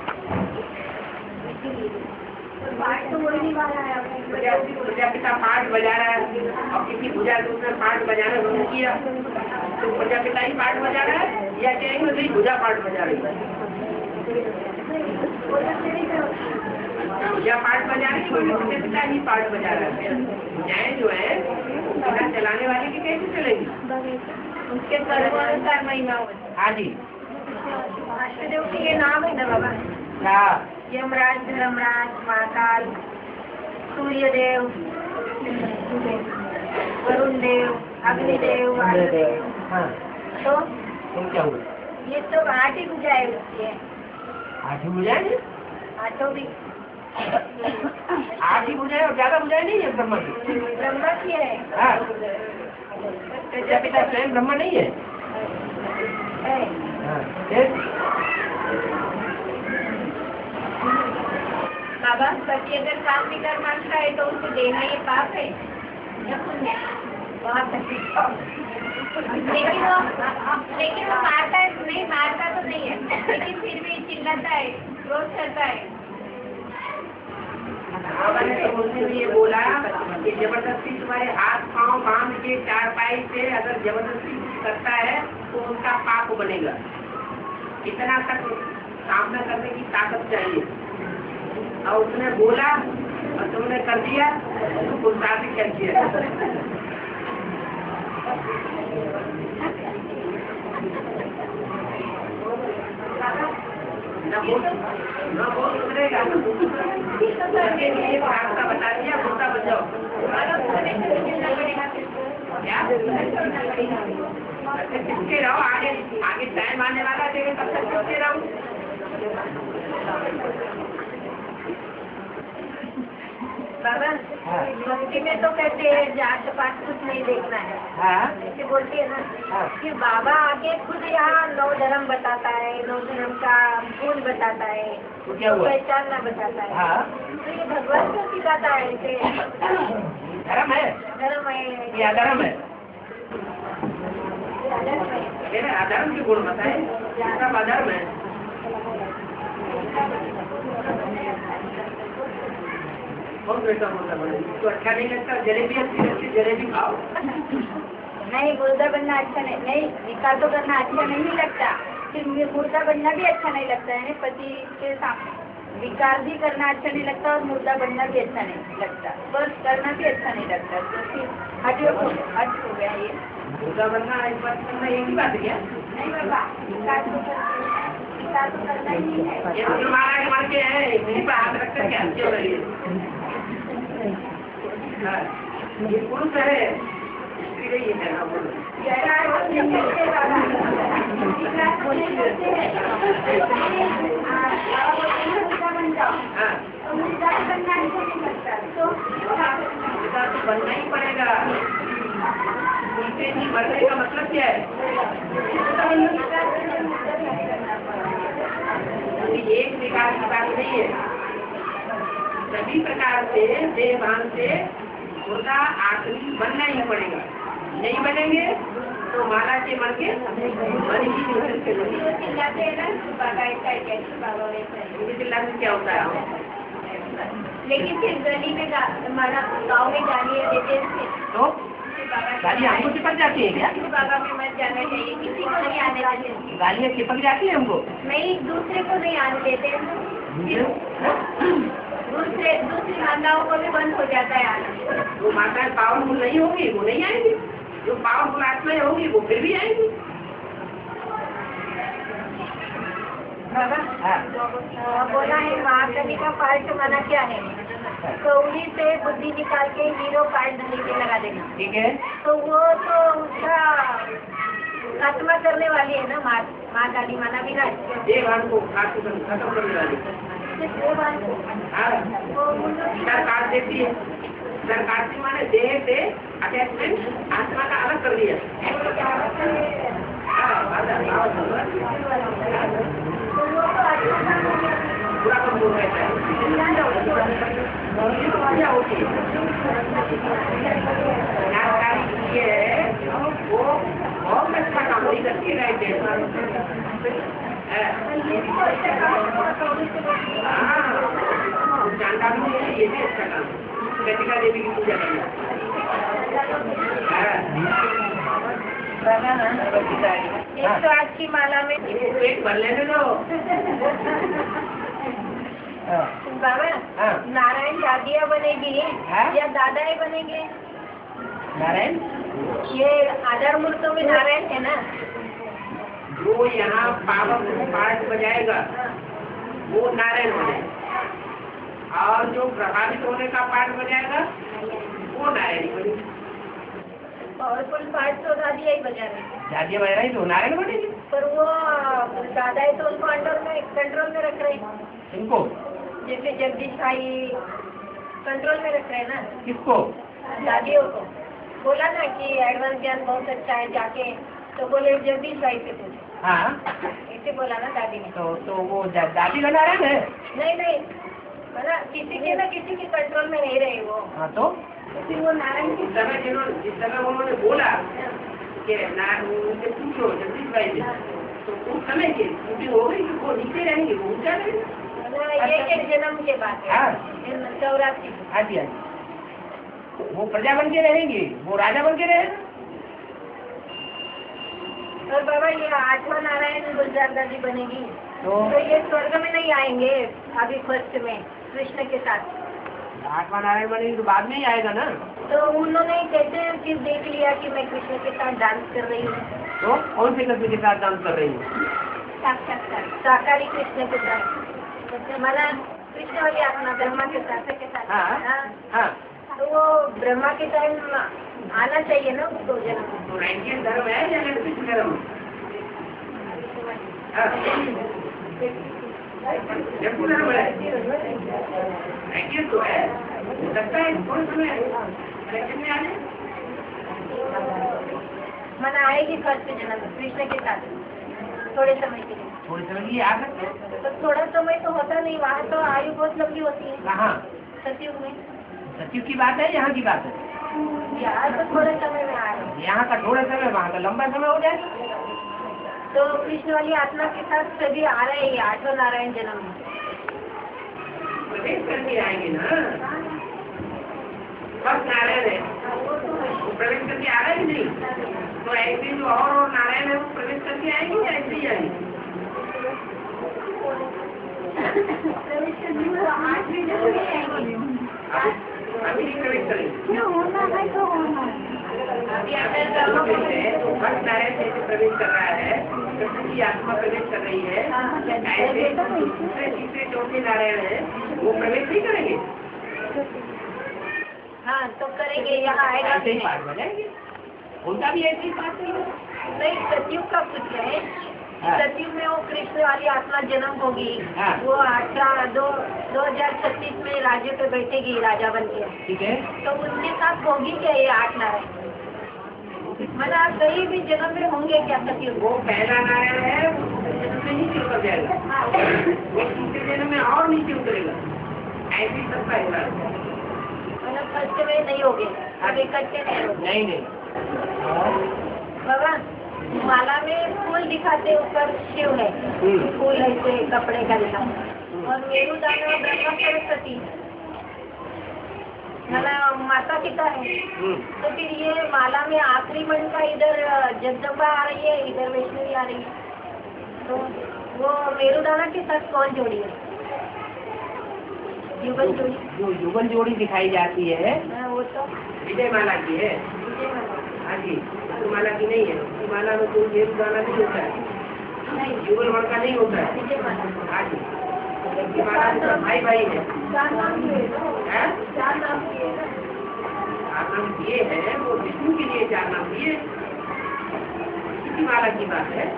पाठ तो वही वाला है। प्रजापिता पाठ बजा रहा है और किसी भुजा से उसने पाठ बजाना शुरू किया, तो प्रजापिता ही पाठ बजा रहा है या कहेंगे नहीं भुजा पाठ बजा रही है? भुजा पाठ बजा रही है, प्रजापिता ही पाठ बजा रहा है। भुजाएं जो है भुजा चलाने वाले की कैसे चलेगी? उसके सर्वानुसार महिमा होती है। हाँ जी, अष्टदेव के ये नाम है ना बाबा, क्या? यमराज, धर्मराज, महाकाल, सूर्यदेव, वरुण देव, अग्निदेव, वायुदेव। हाँ, तो तुम क्या हुआ? ये तो 8 ही भुजाएं होती है। 8 ही भुजाएं? 8 भी 8 ही भुजाएं और ज्यादा भुजाएं नहीं है ब्रह्मा की? ब्रह्मा की है। हाँ, प्रजापिता स्वयं ब्रह्मा नहीं है? हाँ, बाबा, पति अगर काम नहीं कर मांगता है तो उसको देना ये पाप है या पुण्य? बहुत लेकिन वो मारता है नहीं, मारता तो नहीं है, लेकिन फिर भी चिल्लाता है, क्रोध करता है। मैंने तो मुझे भी ये बोला कि जबरदस्ती तुम्हारे हाथ पाँव बांध के चारपाई से अगर जबरदस्ती कुछ करता है तो उसका पाप बनेगा। इतना तक सामना करने की ताकत चाहिए, और उसने बोला और तुमने कर दिया तो गुस्सा भी कर दिया। न बोल उतरेगा, रास्ता बता दिया, गुस्सा बच जाओ। क्या चिपके रहो, आगे आगे टाइम आने वाला है, तब तक चिपके रहो। बाबा भक्ति में तो कहते हैं जात पात कुछ नहीं देखना है, ऐसे बोलते हैं ना कि बाबा आके खुद यहाँ 9 धर्म बताता है, 9 धर्म का गुण बताता है, पहचानना बताता है। तो ये भगवान को सिखाता है ऐसे धर्म है, धर्म है या धर्म है, अधर्म के गुण बताए, सब अधर्म है। बहुत बेटा बोलता है, तो अच्छा नहीं लगता, जलेबी अच्छी लगती, जलेबी खाओ। नहीं, मुर्दा बनना अच्छा नहीं, विकार तो करना अच्छा नहीं लगता, फिर मुर्दा बनना भी अच्छा नहीं लगता है, पति के साथ विकार भी करना अच्छा नहीं लगता और मुर्दा बनना भी अच्छा नहीं लगता, बस करना भी अच्छा नहीं लगता, तो फिर हट हो गया ये। मुर्दा बनना एक बात करना एक ही बात है क्या? नहीं बाबा, विकार तो करना ही है। ये मारा के मार के है, मेरी पर हाथ रख कर क्या क्यों रही है? ये पुरुष है, स्त्री नहीं है ना, तो बनना ही पड़ेगा। मरने का मतलब क्या है? एक विकार की बात नहीं है, सभी प्रकार से देहभान से मुर्दा आखिरी बनना ही पड़ेगा। नहीं बनेंगे तो माला के मर के मन ही चिल्लाते क्या होता है? लेकिन फिर गली में हमारा गाँव में गालियाँ देते थे, तो गालियाँ हमको चिपक जाती है क्या? बाबा में मत जाना चाहिए, किसी को नहीं आने देते। गालियाँ चिपक जाती है हमको? नहीं, दूसरे को नहीं आने देते, दूसरी माताओं को भी बंद हो जाता है आना। वो माताएं पावरफुल नहीं होगी, वो नहीं आएंगी, जो पावरफुल आत्माएं होगी वो फिर भी आएंगी। बाबा बोला है महाकवि का पार्ट माना क्या है? कौड़ी से बुद्धि निकाल के हीरो पार्ट नीचे लगा देना, ठीक है? तो वो तो उसका आत्मा करने वाली है ना, माँ काली माना भी ना देहभान को खत्म करने वाली सरकार देती है। सरकार की माने देह से अटैचमेंट आत्मा का अलग कर दिया। पूरा कमजोर रहता है, वो बहुत अच्छा काम नहीं करती रहते हैं। जानता भी नहीं, ये भी अच्छा काम, ललिता देवी की पूजा करना। एक तो आज की माला में पेट भर लेने दो। बाबा नारायण दादिया बनेगी या दादाएं बनेंगे? नारायण ये आधार मूर्तों में नारायण है ना, जो यहाँ पावर पार्ट बजाएगा वो नारायण बनेगा, और जो प्रभावित होने का पार्ट बजाएगा वो नारायण बनेगा। पावरफुल पार्ट तो दादिया ही बजा रही है, दादिया बजा रही तो नारायण बनेगी, पर वो दादाएं तो उनको कंट्रोल में रख रहे हैं। इनको जैसे जगदीश भाई कंट्रोल में रख रहे हैं ना। किसको? दादियों को बोला ना कि एडवांस ज्ञान बहुत अच्छा है, जाके तो बोले जगदीश भाई से पूछे। हाँ ऐसे बोला ना दादी ने। तो वो दादी का नारायण है? नहीं मतलब किसी के ना किसी के कंट्रोल में नहीं रहे वो। हाँ तो फिर वो नारायण जिस समय उन्होंने बोला कि उनसे पूछो जगदीश भाई से, तो उस समय की शूटिंग हो गई, वो नीचे रहेंगे, वो ऊंचा रहेंगे। एक जन्म के बाद 84। हाँ जी, वो प्रजा बन के रहेंगी, वो राजा बन के रहेगा। और बाबा ये 8वां नारायण गुलजार दादी बनेगी तो ये स्वर्ग में नहीं आएंगे अभी फर्स्ट में कृष्ण के साथ। 8वां नारायण बनेगी तो बाद में ही आएगा ना। तो उन्होंने कहते हैं कि देख लिया कि मैं कृष्ण के साथ डांस कर रही हूँ। तो कौन से कृष्ण के साथ डांस कर रही हूँ? साक्षात्कार साकारी कृष्ण के साथ, हमारा कृष्ण वाली आत्मा ब्रह्मा के साथ हाँ। तो वो ब्रह्मा के टाइम आना चाहिए ना उसको जन्म। तो रैंकियन धर्म है या निर्दिष्ट धर्म? जब धर्म है रैंकियन तो है, लगता है थोड़े समय रैंकियन में आने मना आएगी फर्स्ट जन्म कृष्ण के साथ थोड़े समय के लिए। थोड़े समय के लिए आ सकते हैं। तो थोड़ा समय तो होता नहीं, वहाँ तो आयु बहुत लंबी होती है। कहाँ? सतयुग में। सतयुग की बात है, यहाँ की बात है? यहाँ तो थोड़े समय में आ रहे। यहाँ का थोड़े समय, वहाँ का लंबा समय हो जाएगा। तो कृष्ण वाली आत्मा के साथ सभी आ रहे हैं, आठों नारायण जन्म में प्रवेश करके आएंगे ना। बस नारायण है वो प्रवेश करके आ रहे हैं नहीं, तो ऐसे जो और नारायण है वो प्रवेश करके आएंगे या ऐसे ही आएंगे? प्रवेश करने वो 8वें जन्म में आएंगे। अभी नहीं प्रवेश करेंगे। होना है तो होना अभी तो भक्त नारायण जैसे प्रवेश कर रहा है, कृष्ण की आत्मा प्रवेश कर रही है, ऐसे दूसरे तीसरे चौथे नारायण है वो प्रवेश नहीं करेंगे। हाँ तो करेंगे, यहाँ आएगा ऐसे ही पाठ बजाएंगे, उनका भी ऐसे ही पाठ नहीं। सतयुग का कुछ है, सतयुग में वो कृष्ण वाली आत्मा जन्म होगी। हाँ। वो 2036 में राज्य पे बैठेगी राजा बन के। ठीक है। तो उसके साथ होगी क्या ये 8 नारायण? मतलब कहीं भी जन्म में होंगे क्या सतयुग? वो पहला नारायण है, वो दूसरे जन्म में नीचे उतर जाएगा, वो तीसरे जन्म में और नीचे उतरेगा, ऐसी सब पहला। मतलब फर्स्ट में नहीं होगे, अब इकट्ठे नहीं होगे। नहीं बाबा माला में फूल दिखाते, ऊपर शिव है, फूल ऐसे कपड़े का दिखाते, और मेरुदाना ब्रह्मा सरस्वती माता पिता है। तो फिर ये माला में आखिरी मन का इधर जगदम्बा आ रही है, इधर वैष्णवी आ रही है, तो वो मेरुदाना के साथ कौन जोड़ी है? युगल जोड़ी। जो युगल जोड़ी दिखाई जाती है वो तो विजय माला की है। हाँ जी, तो माला की नहीं है, माला में कोई मेरुदाना नहीं होता है, नहीं, युगल वर्ग का नहीं होता है। विजय माला। हाँ जी, जबकि माला में सब भाई भाई है। 4 नाम दिए ना? 4 नाम दिए ना? 4 नाम दिए हैं, वो विष्णु के लिए 4 नाम दिए, इसी माला की बात है।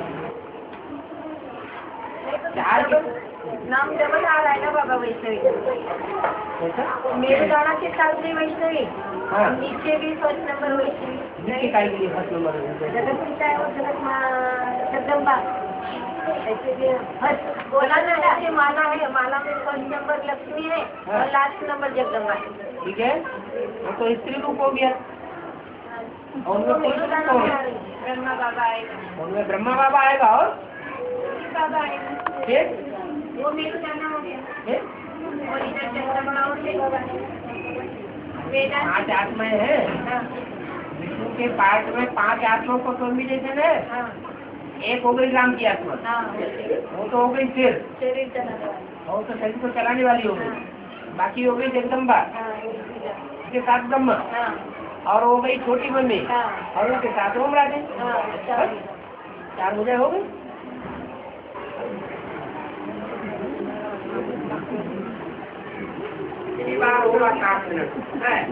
4 नाम डबल आ रहा है ना बाबा वैष्णवी। मेरुदाना के साथ भी वैष्णवी, नीचे भी first number Vaishnavi. First number जगत पिता है वो जगदम्बा, ऐसे भी फर्स्ट बोला ना, ऐसे माला है, माला में फर्स्ट नंबर लक्ष्मी है और लास्ट नंबर जगदम्बा है। ठीक है, तो स्त्री रूप हो गया, और उनमें मेरुदाना में आ रही है, ब्रह्मा बाबा आएगा, उनमें ब्रह्मा बाबा आएगा और बाबा आएगा, फिर वो मेरुदाना हो गया, और इधर जगदम्बा हो गया। 5 आत्माएं हैं, विष्णु के पार्ट में 5 आत्माओं को कॉम्बिनेशन है। एक हो गई राम की आत्मा, वो तो हो गई शरीर चलाने वाली, और तो शरीर को चलाने वाली हो गई, बाकी हो गई जगदम्बा, उसके साथ ब्रह्मा, और हो गई छोटी मम्मी, और उनके साथ ओम राधे, 4 हो गई। बार होगा 7 मिनट है।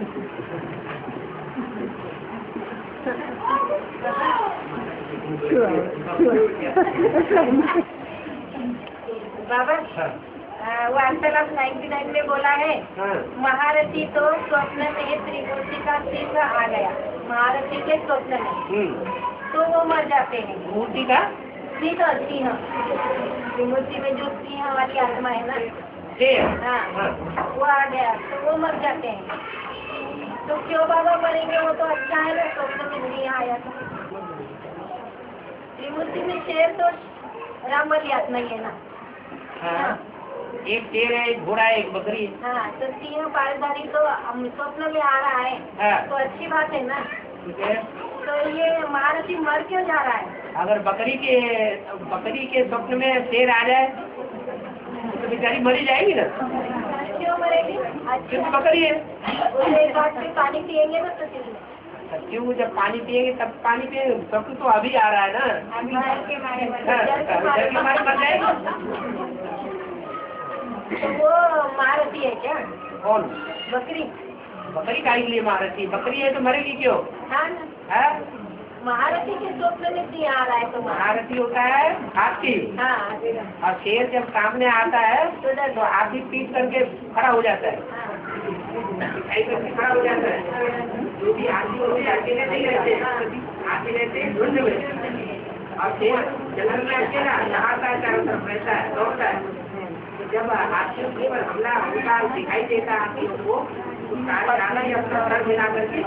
बाबा वार्तालाप 99 में बोला है, महारथी तो स्वप्न में त्रिमूर्ति का सिंह आ गया, महारथी के स्वप्न में, तो वो मर जाते हैं। मूर्ति का सिंह, त्रिमूर्ति में जो सिंह वाली आत्मा है ना, हाँ, वो आ गया तो वो मर जाते हैं। तो क्यों बाबा मरेंगे? वो तो अच्छा है ना, स्वप्न में नहीं आया था। त्रिमूर्ति में शेर तो राम वाली आत्मा ही है ना। हाँ, एक शेर है, एक घोड़ा है, एक बकरी है। हाँ, तो सिंह पालधारी तो स्वप्न में आ रहा है। हाँ। तो अच्छी बात है ना। ठीक है, तो ये महारथी मर क्यों जा रहा है? अगर बकरी के स्वप्न में शेर आ जाए तो बेचारी मरी जाएगी ना। क्यों मरेगी? क्योंकि बकरी है। एक बात में पानी पिएंगे ना, तो क्यों जब पानी पिएंगे तब पानी पिएंगे, स्वप्न तो अभी आ रहा है ना। डर के मारे मर जाएगा। तो वो महारथी है क्या? कौन? बकरी बकरी काहे के लिए महारथी? बकरी है तो मरेगी क्यों? हाँ ना, है? महारथी के स्वप्न में भी आ रहा है तो महारथी होता है हाथी। हाँ, और शेर जब सामने आता है तो हाथी पीट करके खड़ा हो जाता है, दिखाई करके खड़ा हो जाता है। जो भी हाथी होते हैं अकेले नहीं रहते, हाथी रहते हैं झुंड में, और शेर जंगल में अकेला नहाता है, चारों तरफ रहता है, दौड़ता है। तो जब हाथियों के ऊपर हमला होता दिखाई देता है हाथियों को, तो सारे हाथी अपना सर मिला करके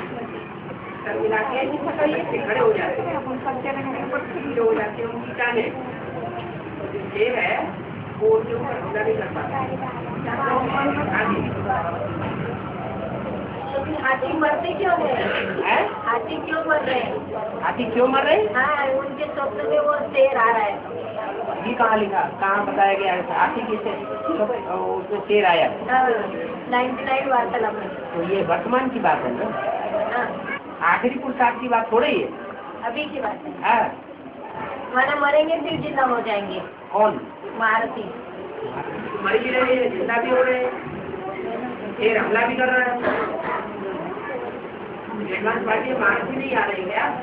खड़े हो जाते हैं, खड़े हो जाते हैं उनकी जाने। शेर है वो उसके ऊपर हमला नहीं कर पाता। हाथी मरते क्यों है? हाथी क्यों मर रहे हैं? हाथी क्यों मर रहे? हाँ, उनके स्वप्न में वो शेर आ रहा है। ये कहाँ लिखा, कहाँ बताया गया है? हाथी किससे उसमें शेर आया? 99 वार्तालाप में। तो ये वर्तमान की बात है ना, आखिरी पुरुषार्थ की बात थोड़ी है, अभी की बात है। माना मरेंगे फिर जिंदा हो जाएंगे। कौन? महारथी मर भी रहे हैं, जिंदा भी हो रहे हैं, शेर हमला भी कर रहा है। महारथी नहीं आ रहे क्या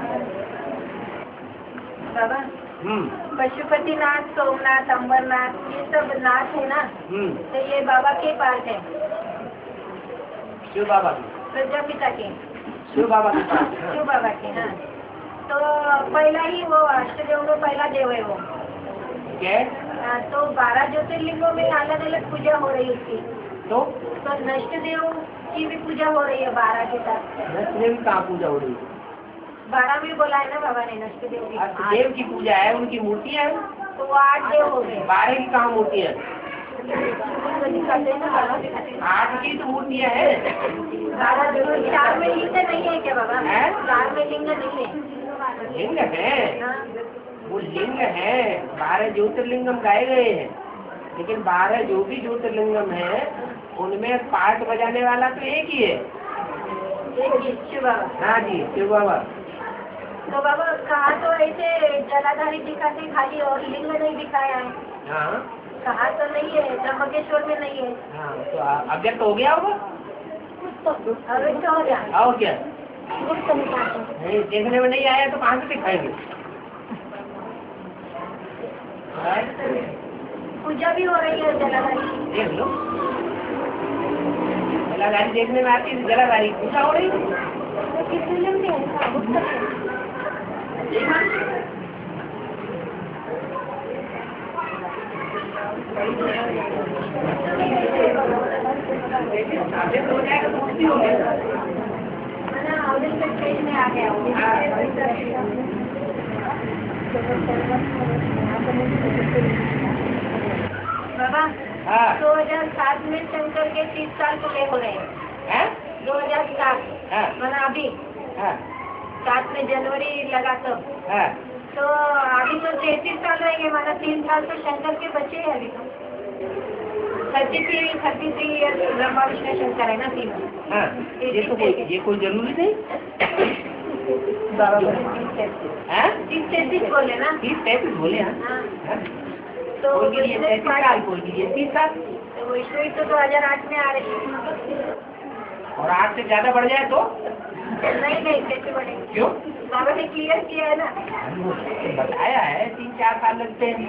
बाबा? पशुपतिनाथ, सोमनाथ, अंबरनाथ, ये सब नाथ है ना, तो ये बाबा के पास है। शिव बाबा, प्रजापिता के, शिव बाबा के पास, शिव बाबा के। हाँ, तो पहला ही वो अष्टदेव में पहला देव है वो। क्या? तो 12 ज्योतिर्लिंगों में अलग अलग पूजा हो रही है उसकी। तो नष्ट देव की भी पूजा हो रही है 12 के साथ। नष्ट देव कहाँ पूजा हो रही है? 12 में बोला है ना बाबा ने नष्ट देव की। देव की पूजा है, उनकी मूर्तियाँ है, तो वो 8 देव हो गए। 12 की कहाँ मूर्तियाँ? 8 की तो मूर्तियाँ है। 12 देव 4 में लिंग नहीं है क्या बाबा? 4 में लिंग नहीं है। लिंग है, वो लिंग है। 12 ज्योतिर्लिंगम गाए गए हैं, लेकिन 12 जो भी ज्योतिर्लिंगम है उनमें पाठ बजाने वाला तो एक ही है, शिव बाबा। हाँ जी, शिव बाबा। तो बाबा कहा तो ऐसे जलाधारी दिखाते खाली और लिंग नहीं दिखाया है। हाँ, कहा तो नहीं है, त्र्यंबकेश्वर में नहीं है। हाँ, तो अव्यक्त हो गया होगा। अव्यक्त हो गया और क्या? नहीं, देखने में नहीं आया तो कहाँ से दिखाएंगे? पूजा भी हो रही है जलाधारी। देख लो, जलाधारी देखने में आती है, जलाधारी पूजा हो रही है। हो जाएगा तो कुछ भी हो गया में आ गया। बाबा 2007 में शंकर के 30 साल पूरे हो रहे हैं। 2007 माना अभी 7 में जनवरी लगा तो अभी तो 33 साल रहेंगे। माना 3 साल तो शंकर के बच्चे हैं अभी तो। 33 ईयर्स ब्रह्मा विष्णु शंकर है ना तीनों। ये कोई जरूरी नहीं। 30-33 बोले ना। 30-33 बोले। तो वैष्णवी तो 2008 में आ रही है। और 8 से ज्यादा बढ़ जाए तो नहीं कैसे बढ़ेंगे? क्यों? बाबा ने क्लियर किया है ना, बताया है 3-4 साल लगते हैं।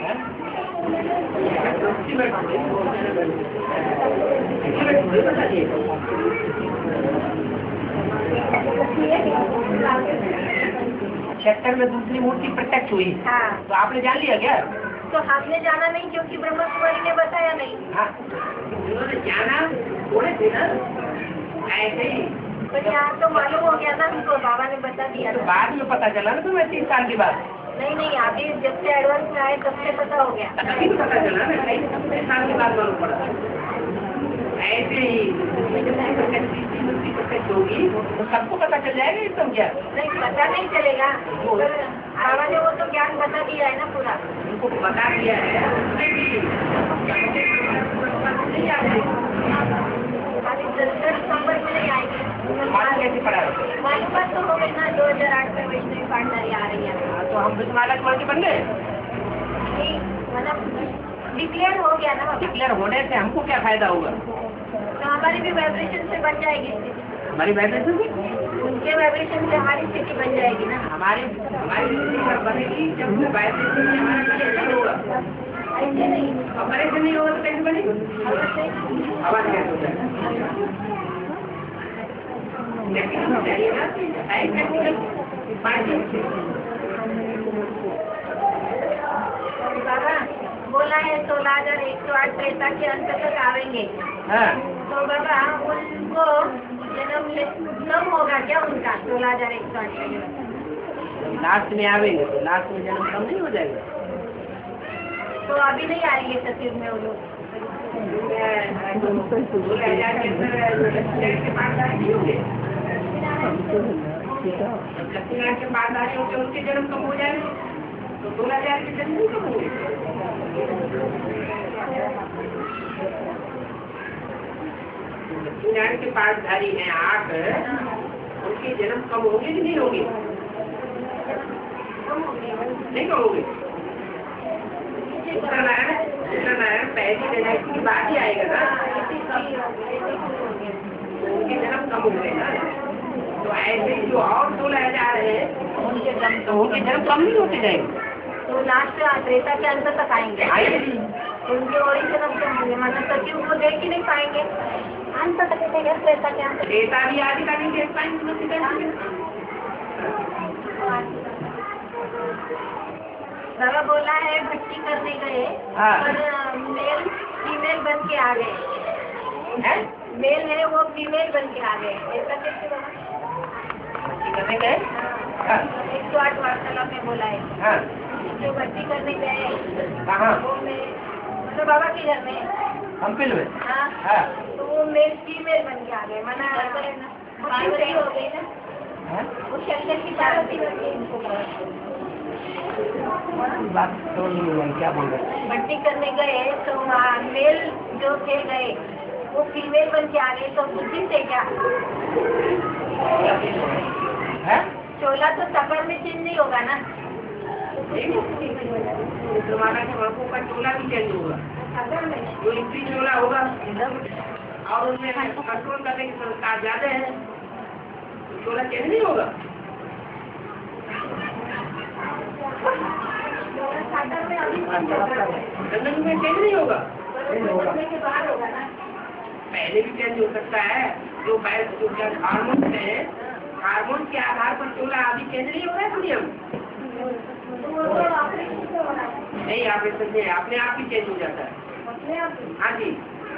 सेक्टर में दूसरी मूर्ति प्रत्यक्ष हुई। तो आपने जान लिया क्या? तो हमने जाना नहीं क्योंकि ब्रह्मा कुमारी ने बताया नहीं। उन्होंने जाना थोड़े थे ना, ऐसे ही। तो यहाँ तो मालूम हो गया ना हमको, बाबा ने बता दिया। तो बाद में पता चला ना तुम्हें 3 साल के बाद? नहीं अभी जब से एडवांस में आए तब से पता हो गया। अभी पता चला ना, 3 साल के बाद मालूम पड़ा। ऐसे ही होगी तो सबको पता चल जाएगा एकदम। क्या नहीं पता नहीं चलेगा, बाबा ने वो तो ज्ञान बता दिया है ना पूरा। उनको बता दिया है दिसंबर में नहीं आएगी। कैसे पड़ा? मालूमात तो हो गई ना 2008 में वैष्णवी पार्टनर आ रही है। तो हम बिस्माला के बन गए। मतलब डिक्लेयर हो गया ना। डिक्लेयर होने से हमको क्या फायदा होगा? तो हमारी भी वाइब्रेशन से बन जाएगी स्थिति। हमारी वाइब्रेशन से, उनके वाइब्रेशन से हमारी स्थिति बन जाएगी ना। हमारी स्थिति कब बनेगी? जब वो वाइब्रेशन से हमारा कनेक्शन होगा। ऐसे नहीं, कनेक्शन नहीं होगा तो कैसे बनेगी? हवा से। हवा से कैसे हो जाएगा? लेकिन चाहिए ना बाबा बोला है 16,108 त्रेता के अंत तक आवेंगे। हाँ। तो बाबा उनको जन्म कम होगा क्या उनका 16,108? लास्ट में आवेंगे तो लास्ट में जन्म कम नहीं हो जाएगा? तो अभी नहीं आएंगे सतयुग में वो लोग। के पास नहीं होंगे, लक्ष्मीनारायण के पास आए होंगे उनके जन्म कम हो जाएंगे तो 16,000 के जन्म नहीं कम होंगे। लक्ष्मीनारायण के पासधारी हैं आप, उनके जन्म कम होंगे कि नहीं होंगे? नहीं कम होंगे। नारायण पहली जनरेशन की बात ही आएगा ना, उनके जन्म कम हो गए ना। तो ऐसे जो और 16,000 है उनके जन्म कम नहीं होते जाएंगे। तो लास्ट त्रेता के अंत तक आएंगे। उनके ओरिजिन अब कम होंगे, मतलब सतयुग को देख ही नहीं पाएंगे। अंत तक देखेंगे त्रेता के अंत। त्रेता भी आदि का नहीं देख पाएंगे। बाबा बोला है भट्टी करने गए और मेल फीमेल बन के आ गए। मेल है वो फीमेल बन के आ गए, ऐसा कैसे बाबा? भट्टी करने गए 108 वार्तालाप में बोला है। जो भट्टी करने गए कहाँ? वो तो बाबा के घर में कंपिल में। हाँ। तो वो मेल फीमेल बन के आ गए, मना पार्वती हो गई ना। वो शंकर की पार्वती बन गई इनको। बात समझ नहीं हुआ क्या बोल रहे? भट्टी करने गए तो मेल जो थे गए वो फीमेल बन के आ गए, तो बुद्धि से क्या? चोला तो सफर में चेंज नहीं होगा ना। तुम्हारा आंखों का चोला भी चेंज होगा, जो इसी चोला होगा और उसमें कंट्रोल करने की संस्कार ज्यादा है, चोला चेंज नहीं होगा। जंगल में चेंज नहीं होगा, पहले भी चेंज हो सकता है। जो हार्मोन है, हार्मोन के आधार पर चोला अभी चेंज नहीं हो रहा है दुनिया में। नहीं ऑपरेशन से अपने आप ही चेंज हो जाता है। हाँ जी,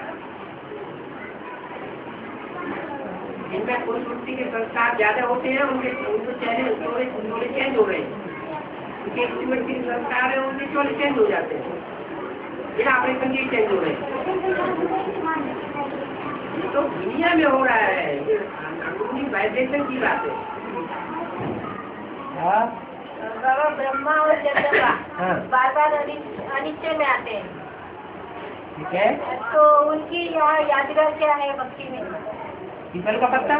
जिनमें कोई वृत्ति के संस्कार ज्यादा होते हैं उनके चेहरे चेंज हो रहे हैं। उनके वृत्ति के संस्कार है उनके चोले चेंज हो जाते हैं, बिना ऑपरेशन के चेंज हो रहे हैं। तो दुनिया में हो रहा है, वाइब्रेशन की बात है। बाबा ब्रह्मा और जगदम्बा बार बार अनिश्चय में आते हैं, ठीक है। तो उनकी यहाँ यादगार क्या है भक्ति में? पीपल का पत्ता,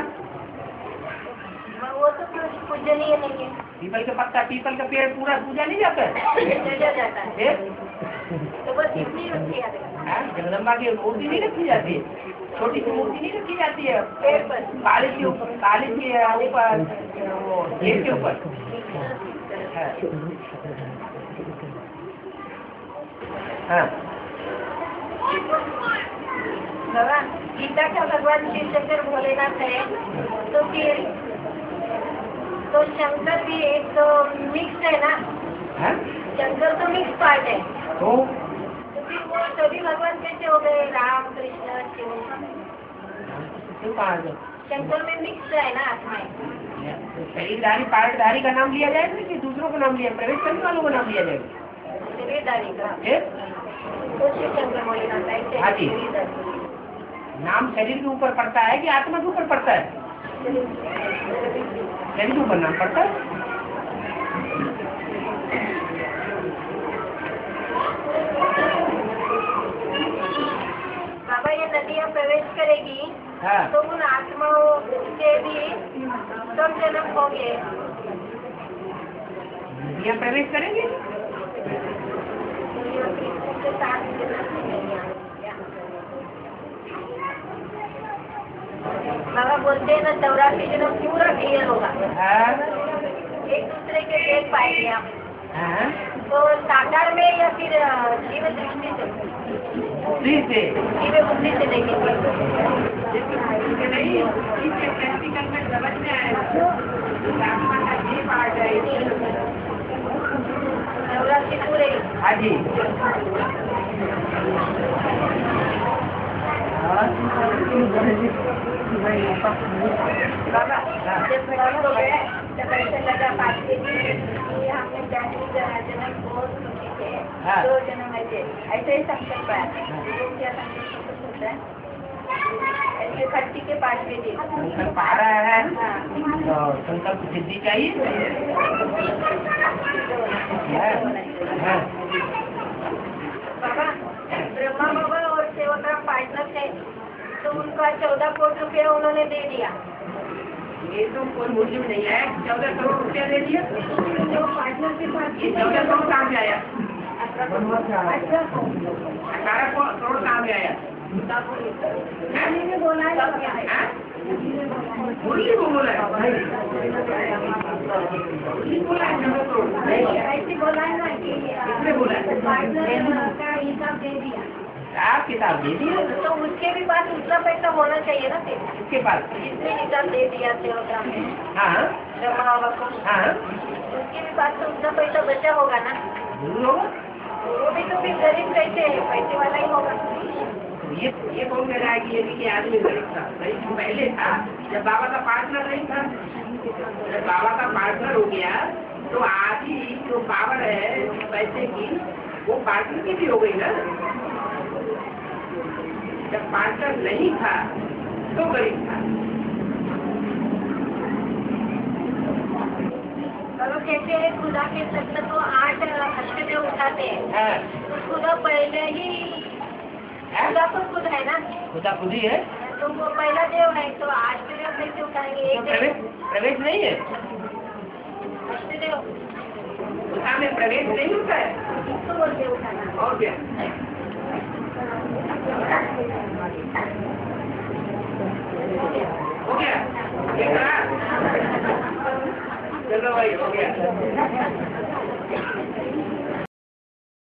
वो तो कुछ पूजनीय नहीं है। पीपल का पत्ता, पीपल का पेड़ पूरा पूजा नहीं जाता है, जाता है। तो बस इतनी रखी जाती है। जगदम्बा की मूर्ति नहीं रखी जाती है, छोटी सी मूर्ति नहीं रखी जाती है पेड़ पर, काली के ऊपर, काली के ऊपर, वो पेड़ के ऊपर। हाँ भगवान गीता का भगवान शिव शंकर भोलेनाथ है, तो फिर तो शंकर भी एक तो मिक्स है ना। शंकर तो मिक्स पार्ट है, तो फिर वो सभी भगवान कैसे हो गए? राम कृष्ण शिव। शंकर में मिक्स है ना आत्माएं। शरीरधारी पार्टधारी का नाम लिया जाएगा कि दूसरों का नाम लिया, प्रवेश करने वालों का नाम लिया जाएगा? शरीरधारी का तो शिव शंकर भोलेनाथ ऐसे। हाँ जी, नाम शरीर के ऊपर पड़ता है कि आत्मा के ऊपर पड़ता है? शरीर के ऊपर नाम पड़ता है। बाबा ये नदियाँ प्रवेश करेगी तो उन आत्माओं से भी सब जन्म होंगे। नदियाँ प्रवेश करेंगे बाबा बोलते हैं ना 84 जन्म पूरा क्लियर होगा। हाँ? एक दूसरे के देख पाएंगे आप। हाँ? तो साकार में या फिर जीव दृष्टि से? बुद्धि से। जीव बुद्धि से देखेंगे। नहीं, इससे प्रैक्टिकल में समझ में आएगा। आत्मा का ये पार्ट है। 84 पूरे। हाँ जी। बाबा जब बड़ा हो गया तब ऐसा लगा 5 के दिन हमने जन्म बहुत सुखी थे। 2 जन्म ऐसे ही संकल्प है। क्या संकल्प होता है? ऐसे 30 के 5 के दिन संकल्प आ रहा है। तो संकल्प सिद्धि चाहिए। बाबा ब्रह्मा बाबा और सेवका पार्टनर थे तो उनका 14 करोड़ रुपया उन्होंने दे दिया। ये तो कोई मूल्य नहीं है। 14 करोड़ रुपया दे दिया जो पार्टनर के साथ ये 14 करोड़ कहाँ से आया? 18 करोड़ कहाँ से आया? ने बोला है मुरली को बोला है। बोला है 14 करोड़। ऐसे बोला है ना कि किसने बोला है? पार्टनर का हिसाब दे दिया। आप किताब दे दिए तो उसके भी पास उतना पैसा होना चाहिए ना फिर इसके पास। जिसने हिसाब दे दिया सेवका में हाँ ब्रह्मा बाबा को हाँ उसके भी पास तो उतना पैसा बचा होगा ना। जरूर होगा। वो भी तो फिर गरीब कैसे है? पैसे वाला ही होगा। ये कौन कह रहा है कि ये आदमी गरीब था? गरीब पहले था जब बाबा का पार्टनर नहीं था। जब बाबा का पार्टनर हो गया तो आधी जो पावर है पैसे की वो पार्टनर की भी हो गई ना। जब पार्टनर नहीं था तो गरीब था। चलो कहते हैं खुदा के शब्द को 8 अष्टदेव उठाते हैं। तो खुदा पहले ही खुदा तो खुद है ना। खुदा खुद ही है तो वो पहला देव है तो अष्टदेव कैसे उठाएंगे? एक प्रवेश नहीं है। अष्टदेव खुदा में प्रवेश नहीं होता है। किसको बोलते उठाना? और क्या हो गया? चलो भाई हो गया।